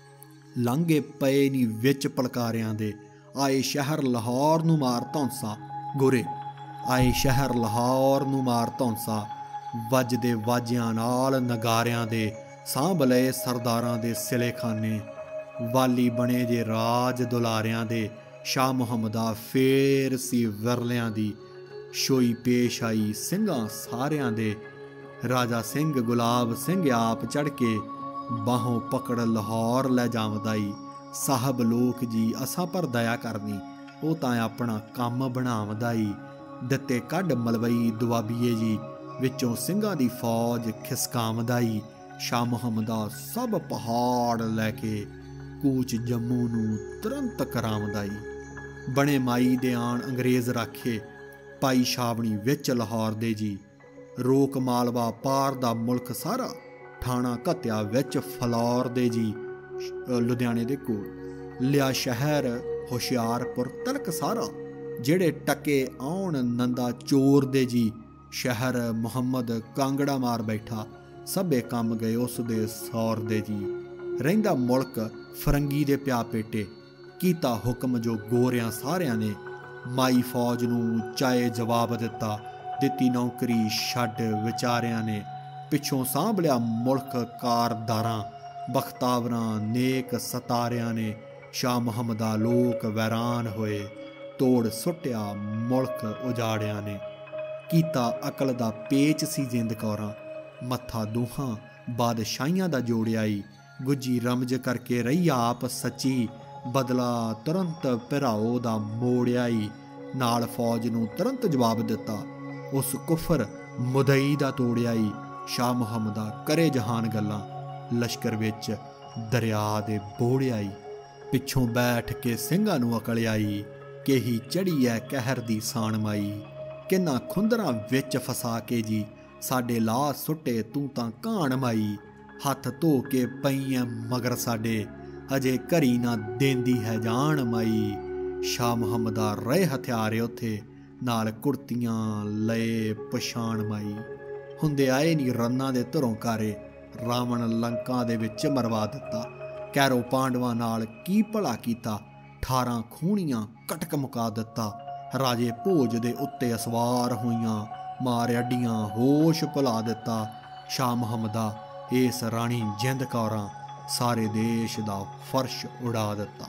S1: ਲਾਂਘੇ ਪਏ ਨੀ ਵਿੱਚ ਪਲਕਾਰਿਆਂ ਦੇ। ਆਏ ਸ਼ਹਿਰ ਲਾਹੌਰ ਨੂੰ ਮਾਰ ਧੌਂਸਾ ਗੋਰੇ, ਆਏ ਸ਼ਹਿਰ ਲਾਹੌਰ ਨੂੰ ਮਾਰ ਧੌਂਸਾ। ਵੱਜਦੇ ਵਾਜਿਆਂ ਨਾਲ ਨਗਾਰਿਆਂ ਦੇ, ਸਾਂਭ ਲਏ ਸਰਦਾਰਾਂ ਦੇ ਸਿਲੇਖਾਨੇ। ਵਾਲੀ ਬਣੇ ਜੇ ਰਾਜ ਦੁਲਾਰਿਆਂ ਦੇ, ਸ਼ਾਹ ਮੁਹੰਮਦਾ ਫੇਰ ਸੀ ਵਿਰਲਿਆਂ ਦੀ। ਸ਼ੋਈ ਪੇਸ਼ ਆਈ ਸਿੰਘਾਂ ਸਾਰਿਆਂ ਦੇ, ਰਾਜਾ ਸਿੰਘ ਗੁਲਾਬ ਸਿੰਘ ਆਪ ਚੜ੍ਹ ਕੇ, ਬਾਹੋਂ ਪਕੜ ਲਾਹੌਰ ਲੈ ਜਾਵਦਾ ਈ। ਸਾਹਿਬ ਲੋਕ ਜੀ ਅਸਾਂ ਪਰ ਦਇਆ ਕਰਨੀ, ਉਹ ਤਾਂ ਆਪਣਾ ਕੰਮ ਬਣਾਵਦਾ ਈ। ਦਿੱਤੇ ਕੱਢ ਮਲਵਈ ਦੁਆਬੀਏ ਜੀ, ਵਿੱਚੋਂ ਸਿੰਘਾਂ ਦੀ ਫੌਜ ਖਿਸਕਾਵਦਾ ਈ। ਸ਼ਾਹ ਮੁਹੰਮਦਾ ਸਭ ਪਹਾੜ ਲੈ ਕੇ, ਕੂਚ ਜੰਮੂ ਨੂੰ ਤੁਰੰਤ ਕਰਾਵਦਾ ਈ। ਬਣੇ ਮਾਈ ਦੇ ਆਣ ਅੰਗਰੇਜ਼ ਰਾਖੇ, ਪਾਈ ਛਾਵਣੀ ਵਿੱਚ ਲਾਹੌਰ ਦੇ ਜੀ। ਰੋਕ ਮਾਲਵਾ ਪਾਰ ਦਾ ਮੁਲਕ ਸਾਰਾ, ਠਾਣਾ ਘੱਤਿਆ ਵਿੱਚ ਫਲੌਰ ਦੇ ਜੀ। ਲੁਧਿਆਣੇ ਦੇ ਕੋਲ ਲਿਆ ਸ਼ਹਿਰ ਹੁਸ਼ਿਆਰਪੁਰ ਤਲਕ ਸਾਰਾ, ਜਿਹੜੇ ਟਕੇ ਆਉਣ ਨੰਦਾ ਚੋਰ ਦੇ ਜੀ। ਸ਼ਹਿਰ ਮੁਹੰਮਦ ਕਾਂਗੜਾ ਮਾਰ ਬੈਠਾ, ਸਭੇ ਕੰਮ ਗਏ ਉਸ ਦੇ ਸੌਰ ਦੇ ਜੀ। ਰਹਿੰਦਾ ਮੁਲਕ ਫਰੰਗੀ ਦੇ ਪਿਆ ਪੇਟੇ, ਕੀਤਾ ਹੁਕਮ ਜੋ ਗੋਰਿਆਂ ਸਾਰਿਆਂ ਨੇ। ਮਾਈ ਫੌਜ ਨੂੰ ਚਾਏ ਜਵਾਬ ਦਿੱਤਾ, ਦਿੱਤੀ ਨੌਕਰੀ ਛੱਡ ਵਿਚਾਰਿਆਂ ਨੇ। ਪਿੱਛੋਂ ਸਾਂਭ ਲਿਆ ਮੁਲਕ ਕਾਰਦਾਰਾਂ, ਬਖਤਾਵਰਾਂ ਨੇਕ ਸਤਾਰਿਆਂ ਨੇ। ਸ਼ਾਹ ਮੁਹੰਮਦਾ ਲੋਕ ਵੈਰਾਨ ਹੋਏ, ਤੋੜ ਸੁੱਟਿਆ ਮੁਲਕ ਉਜਾੜਿਆਂ ਨੇ। ਕੀਤਾ ਅਕਲ ਦਾ ਪੇਚ ਸੀ ਜਿੰਦ ਕੌਰਾਂ, ਮੱਥਾ ਦੋਹਾਂ ਬਾਦਸ਼ਾਹੀਆਂ ਦਾ ਜੋੜਿਆ ਈ। ਗੁੱਜੀ ਰਮਜ ਕਰਕੇ ਰਹੀ ਆਪ ਸੱਚੀ, ਬਦਲਾ ਤੁਰੰਤ ਭਰਾਓ ਦਾ ਮੋੜਿਆ ਈ। ਨਾਲ ਫੌਜ ਨੂੰ ਤੁਰੰਤ ਜਵਾਬ ਦਿੱਤਾ, ਉਸ ਕੁਫਰ ਮੁਦਈ ਦਾ ਤੋੜਿਆ ਈ। ਸ਼ਾਹ ਮੁਹੰਮਦਾ ਕਰੇ ਜਹਾਨ ਗੱਲਾਂ, ਲਸ਼ਕਰ ਵਿੱਚ ਦਰਿਆ ਦੇ ਬੋੜਿਆ ਈ। ਪਿੱਛੋਂ ਬੈਠ ਕੇ ਸਿੰਘਾਂ ਨੂੰ ਅਕਲ ਆਈ, ਕੇਹੀ ਚੜੀ ਐ ਕਹਿਰ ਦੀ ਸਾਣ ਮਾਈ। ਕਿੰਨਾ ਖੁੰਦਰਾਂ ਵਿੱਚ ਫਸਾ ਕੇ ਜੀ, ਸਾਡੇ ਲਾਹ ਸੁੱਟੇ ਤੂੰ ਤਾਂ ਘਾਣ ਮਾਈ। ਹੱਥ ਧੋ ਕੇ ਪਈ ਐ ਮਗਰ ਸਾਡੇ, ਅਜੇ ਘਰੀ ਨਾ ਦੇਂਦੀ ਹੈ ਜਾਣ ਮਾਈ। ਸ਼ਾਹ ਮੁਹੰਮਦਾ ਰਹੇ ਹਥਿਆਰੇ ਉੱਥੇ, ਨਾਲ ਕੁੜਤੀਆਂ ਲਏ ਪਛਾਣ ਮਾਈ। ਹੁੰਦੇ ਆਏ ਨੀ ਰੰਨਾਂ ਦੇ ਧਰੋਂ ਕਾਰੇ, ਰਾਵਣ ਲੰਕਾ ਦੇ ਵਿੱਚ ਮਰਵਾ ਦਿੱਤਾ। ਕੈਰੋ ਪਾਂਡਵਾਂ ਨਾਲ ਕੀ ਭਲਾ ਕੀਤਾ, 18 ਖੂਣੀਆਂ ਕਟਕ ਮੁਕਾ ਦਿੱਤਾ। ਰਾਜੇ ਭੋਜ ਦੇ ਉੱਤੇ ਅਸਵਾਰ ਹੋਈਆਂ, ਮਾਰ ਅੱਡੀਆਂ ਹੋਸ਼ ਭੁਲਾ ਦਿੱਤਾ। ਸ਼ਾਹ ਮੁਹੰਮਦਾ ਇਸ ਰਾਣੀ ਜਿੰਦ ਕੌਰਾਂ, ਸਾਰੇ ਦੇਸ਼ ਦਾ ਫਰਸ਼ ਉਡਾ ਦਿੱਤਾ।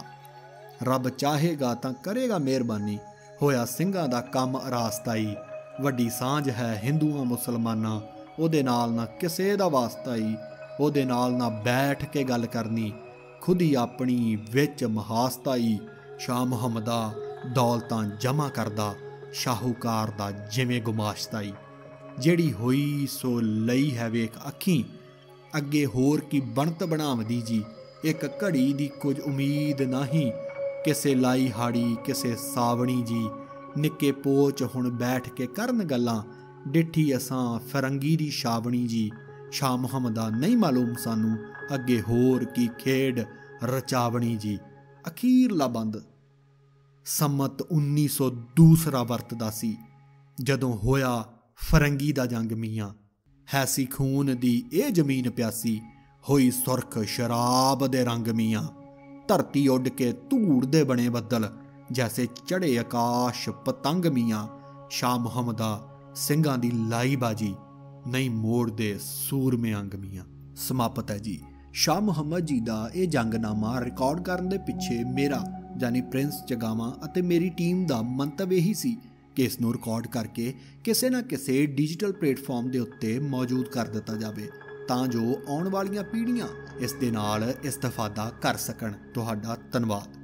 S1: ਰੱਬ ਚਾਹੇਗਾ ਤਾਂ ਕਰੇਗਾ ਮਿਹਰਬਾਨੀ, ਹੋਇਆ ਸਿੰਘਾਂ ਦਾ ਕੰਮ ਅਰਾਸਤਾਈ। ਵੱਡੀ ਸਾਂਝ ਹੈ ਹਿੰਦੂਆਂ ਮੁਸਲਮਾਨਾਂ, ਉਹਦੇ ਨਾਲ ਨਾ ਕਿਸੇ ਦਾ ਵਾਸਤਾ ਈ। ਉਹਦੇ ਨਾਲ ਨਾ ਬੈਠ ਕੇ ਗੱਲ ਕਰਨੀ, ਖੁਦ ਹੀ ਆਪਣੀ ਵਿੱਚ ਮਹਾਸਤਾ ਈ। ਸ਼ਾਹ ਮੁਹੰਮਦਾ ਦੌਲਤਾਂ ਜਮ੍ਹਾਂ ਕਰਦਾ, ਸ਼ਾਹੂਕਾਰ ਦਾ ਜਿਵੇਂ ਗੁਮਾਸ਼ਤਾ ਈ। ਜਿਹੜੀ ਹੋਈ ਸੋ ਲਈ ਹੈ ਵੇਖ ਅੱਖੀਂ, ਅੱਗੇ ਹੋਰ ਕੀ ਬਣਤ ਬਣਾਵਦੀ ਜੀ। ਇੱਕ ਘੜੀ ਦੀ ਕੁਝ ਉਮੀਦ ਨਹੀਂ, ਕਿਸੇ ਲਾਈ ਹਾੜੀ ਕਿਸੇ ਸਾਵਣੀ ਜੀ। ਨਿੱਕੇ ਪੋਚ ਹੁਣ ਬੈਠ ਕੇ ਕਰਨ ਗੱਲਾਂ, ਡਿੱਠੀ ਅਸਾਂ ਫਰੰਗੀ ਦੀ ਛਾਵਣੀ ਜੀ। ਸ਼ਾਹ ਮੁਹੰਮਦਾ ਨਹੀਂ ਮਾਲੂਮ ਸਾਨੂੰ, ਅੱਗੇ ਹੋਰ ਕੀ ਖੇਡ ਰਚਾਵਣੀ ਜੀ। ਅਖੀਰਲਾ ਬੰਦ ਸੰਮਤ 1902 ਵਰਤਦਾ ਸੀ, ਜਦੋਂ ਹੋਇਆ ਫਰੰਗੀ ਦਾ ਜੰਗ ਮੀਆਂ। ਹੈ ਸੀ ਖੂਨ ਦੀ ਇਹ ਜ਼ਮੀਨ ਪਿਆਸੀ, ਹੋਈ ਸੁਰਖ ਸ਼ਰਾਬ ਦੇ ਰੰਗ ਮੀਆਂ। ਧਰਤੀ ਉੱਡ ਕੇ ਧੂੜ ਦੇ ਬਣੇ ਬੱਦਲ, ਜੈਸੇ ਚੜ੍ਹੇ ਆਕਾਸ਼ ਪਤੰਗ ਮੀਆਂ। ਸ਼ਾਹ ਮੁਹੰਮਦਾ ਸਿੰਘਾਂ ਦੀ ਲਾਈਬਾਜੀ ਨਹੀਂ ਮੋੜਦੇ ਸੂਰਮੇ ਅੰਗ ਮੀਆਂ। ਸਮਾਪਤ ਹੈ ਜੀ। ਸ਼ਾਹ ਮੁਹੰਮਦ ਜੀ ਦਾ ਇਹ ਜੰਗਨਾਮਾ ਰਿਕਾਰਡ ਕਰਨ ਦੇ ਪਿੱਛੇ ਮੇਰਾ ਯਾਨੀ ਪ੍ਰਿੰਸ ਚਗਾਵਾਂ ਅਤੇ ਮੇਰੀ ਟੀਮ ਦਾ ਮੰਤਵ ਇਹੀ ਸੀ ਕਿ ਇਸ ਨੂੰ ਰਿਕਾਰਡ ਕਰਕੇ ਕਿਸੇ ਨਾ ਕਿਸੇ ਡਿਜੀਟਲ ਪਲੇਟਫਾਰਮ ਦੇ ਉੱਤੇ ਮੌਜੂਦ ਕਰ ਦਿੱਤਾ ਜਾਵੇ ਤਾਂ ਜੋ ਆਉਣ ਵਾਲੀਆਂ ਪੀੜ੍ਹੀਆਂ ਇਸ ਦੇ ਨਾਲ ਇਸਤਫਾਦਾ ਕਰ ਸਕਣ। ਤੁਹਾਡਾ ਧੰਨਵਾਦ।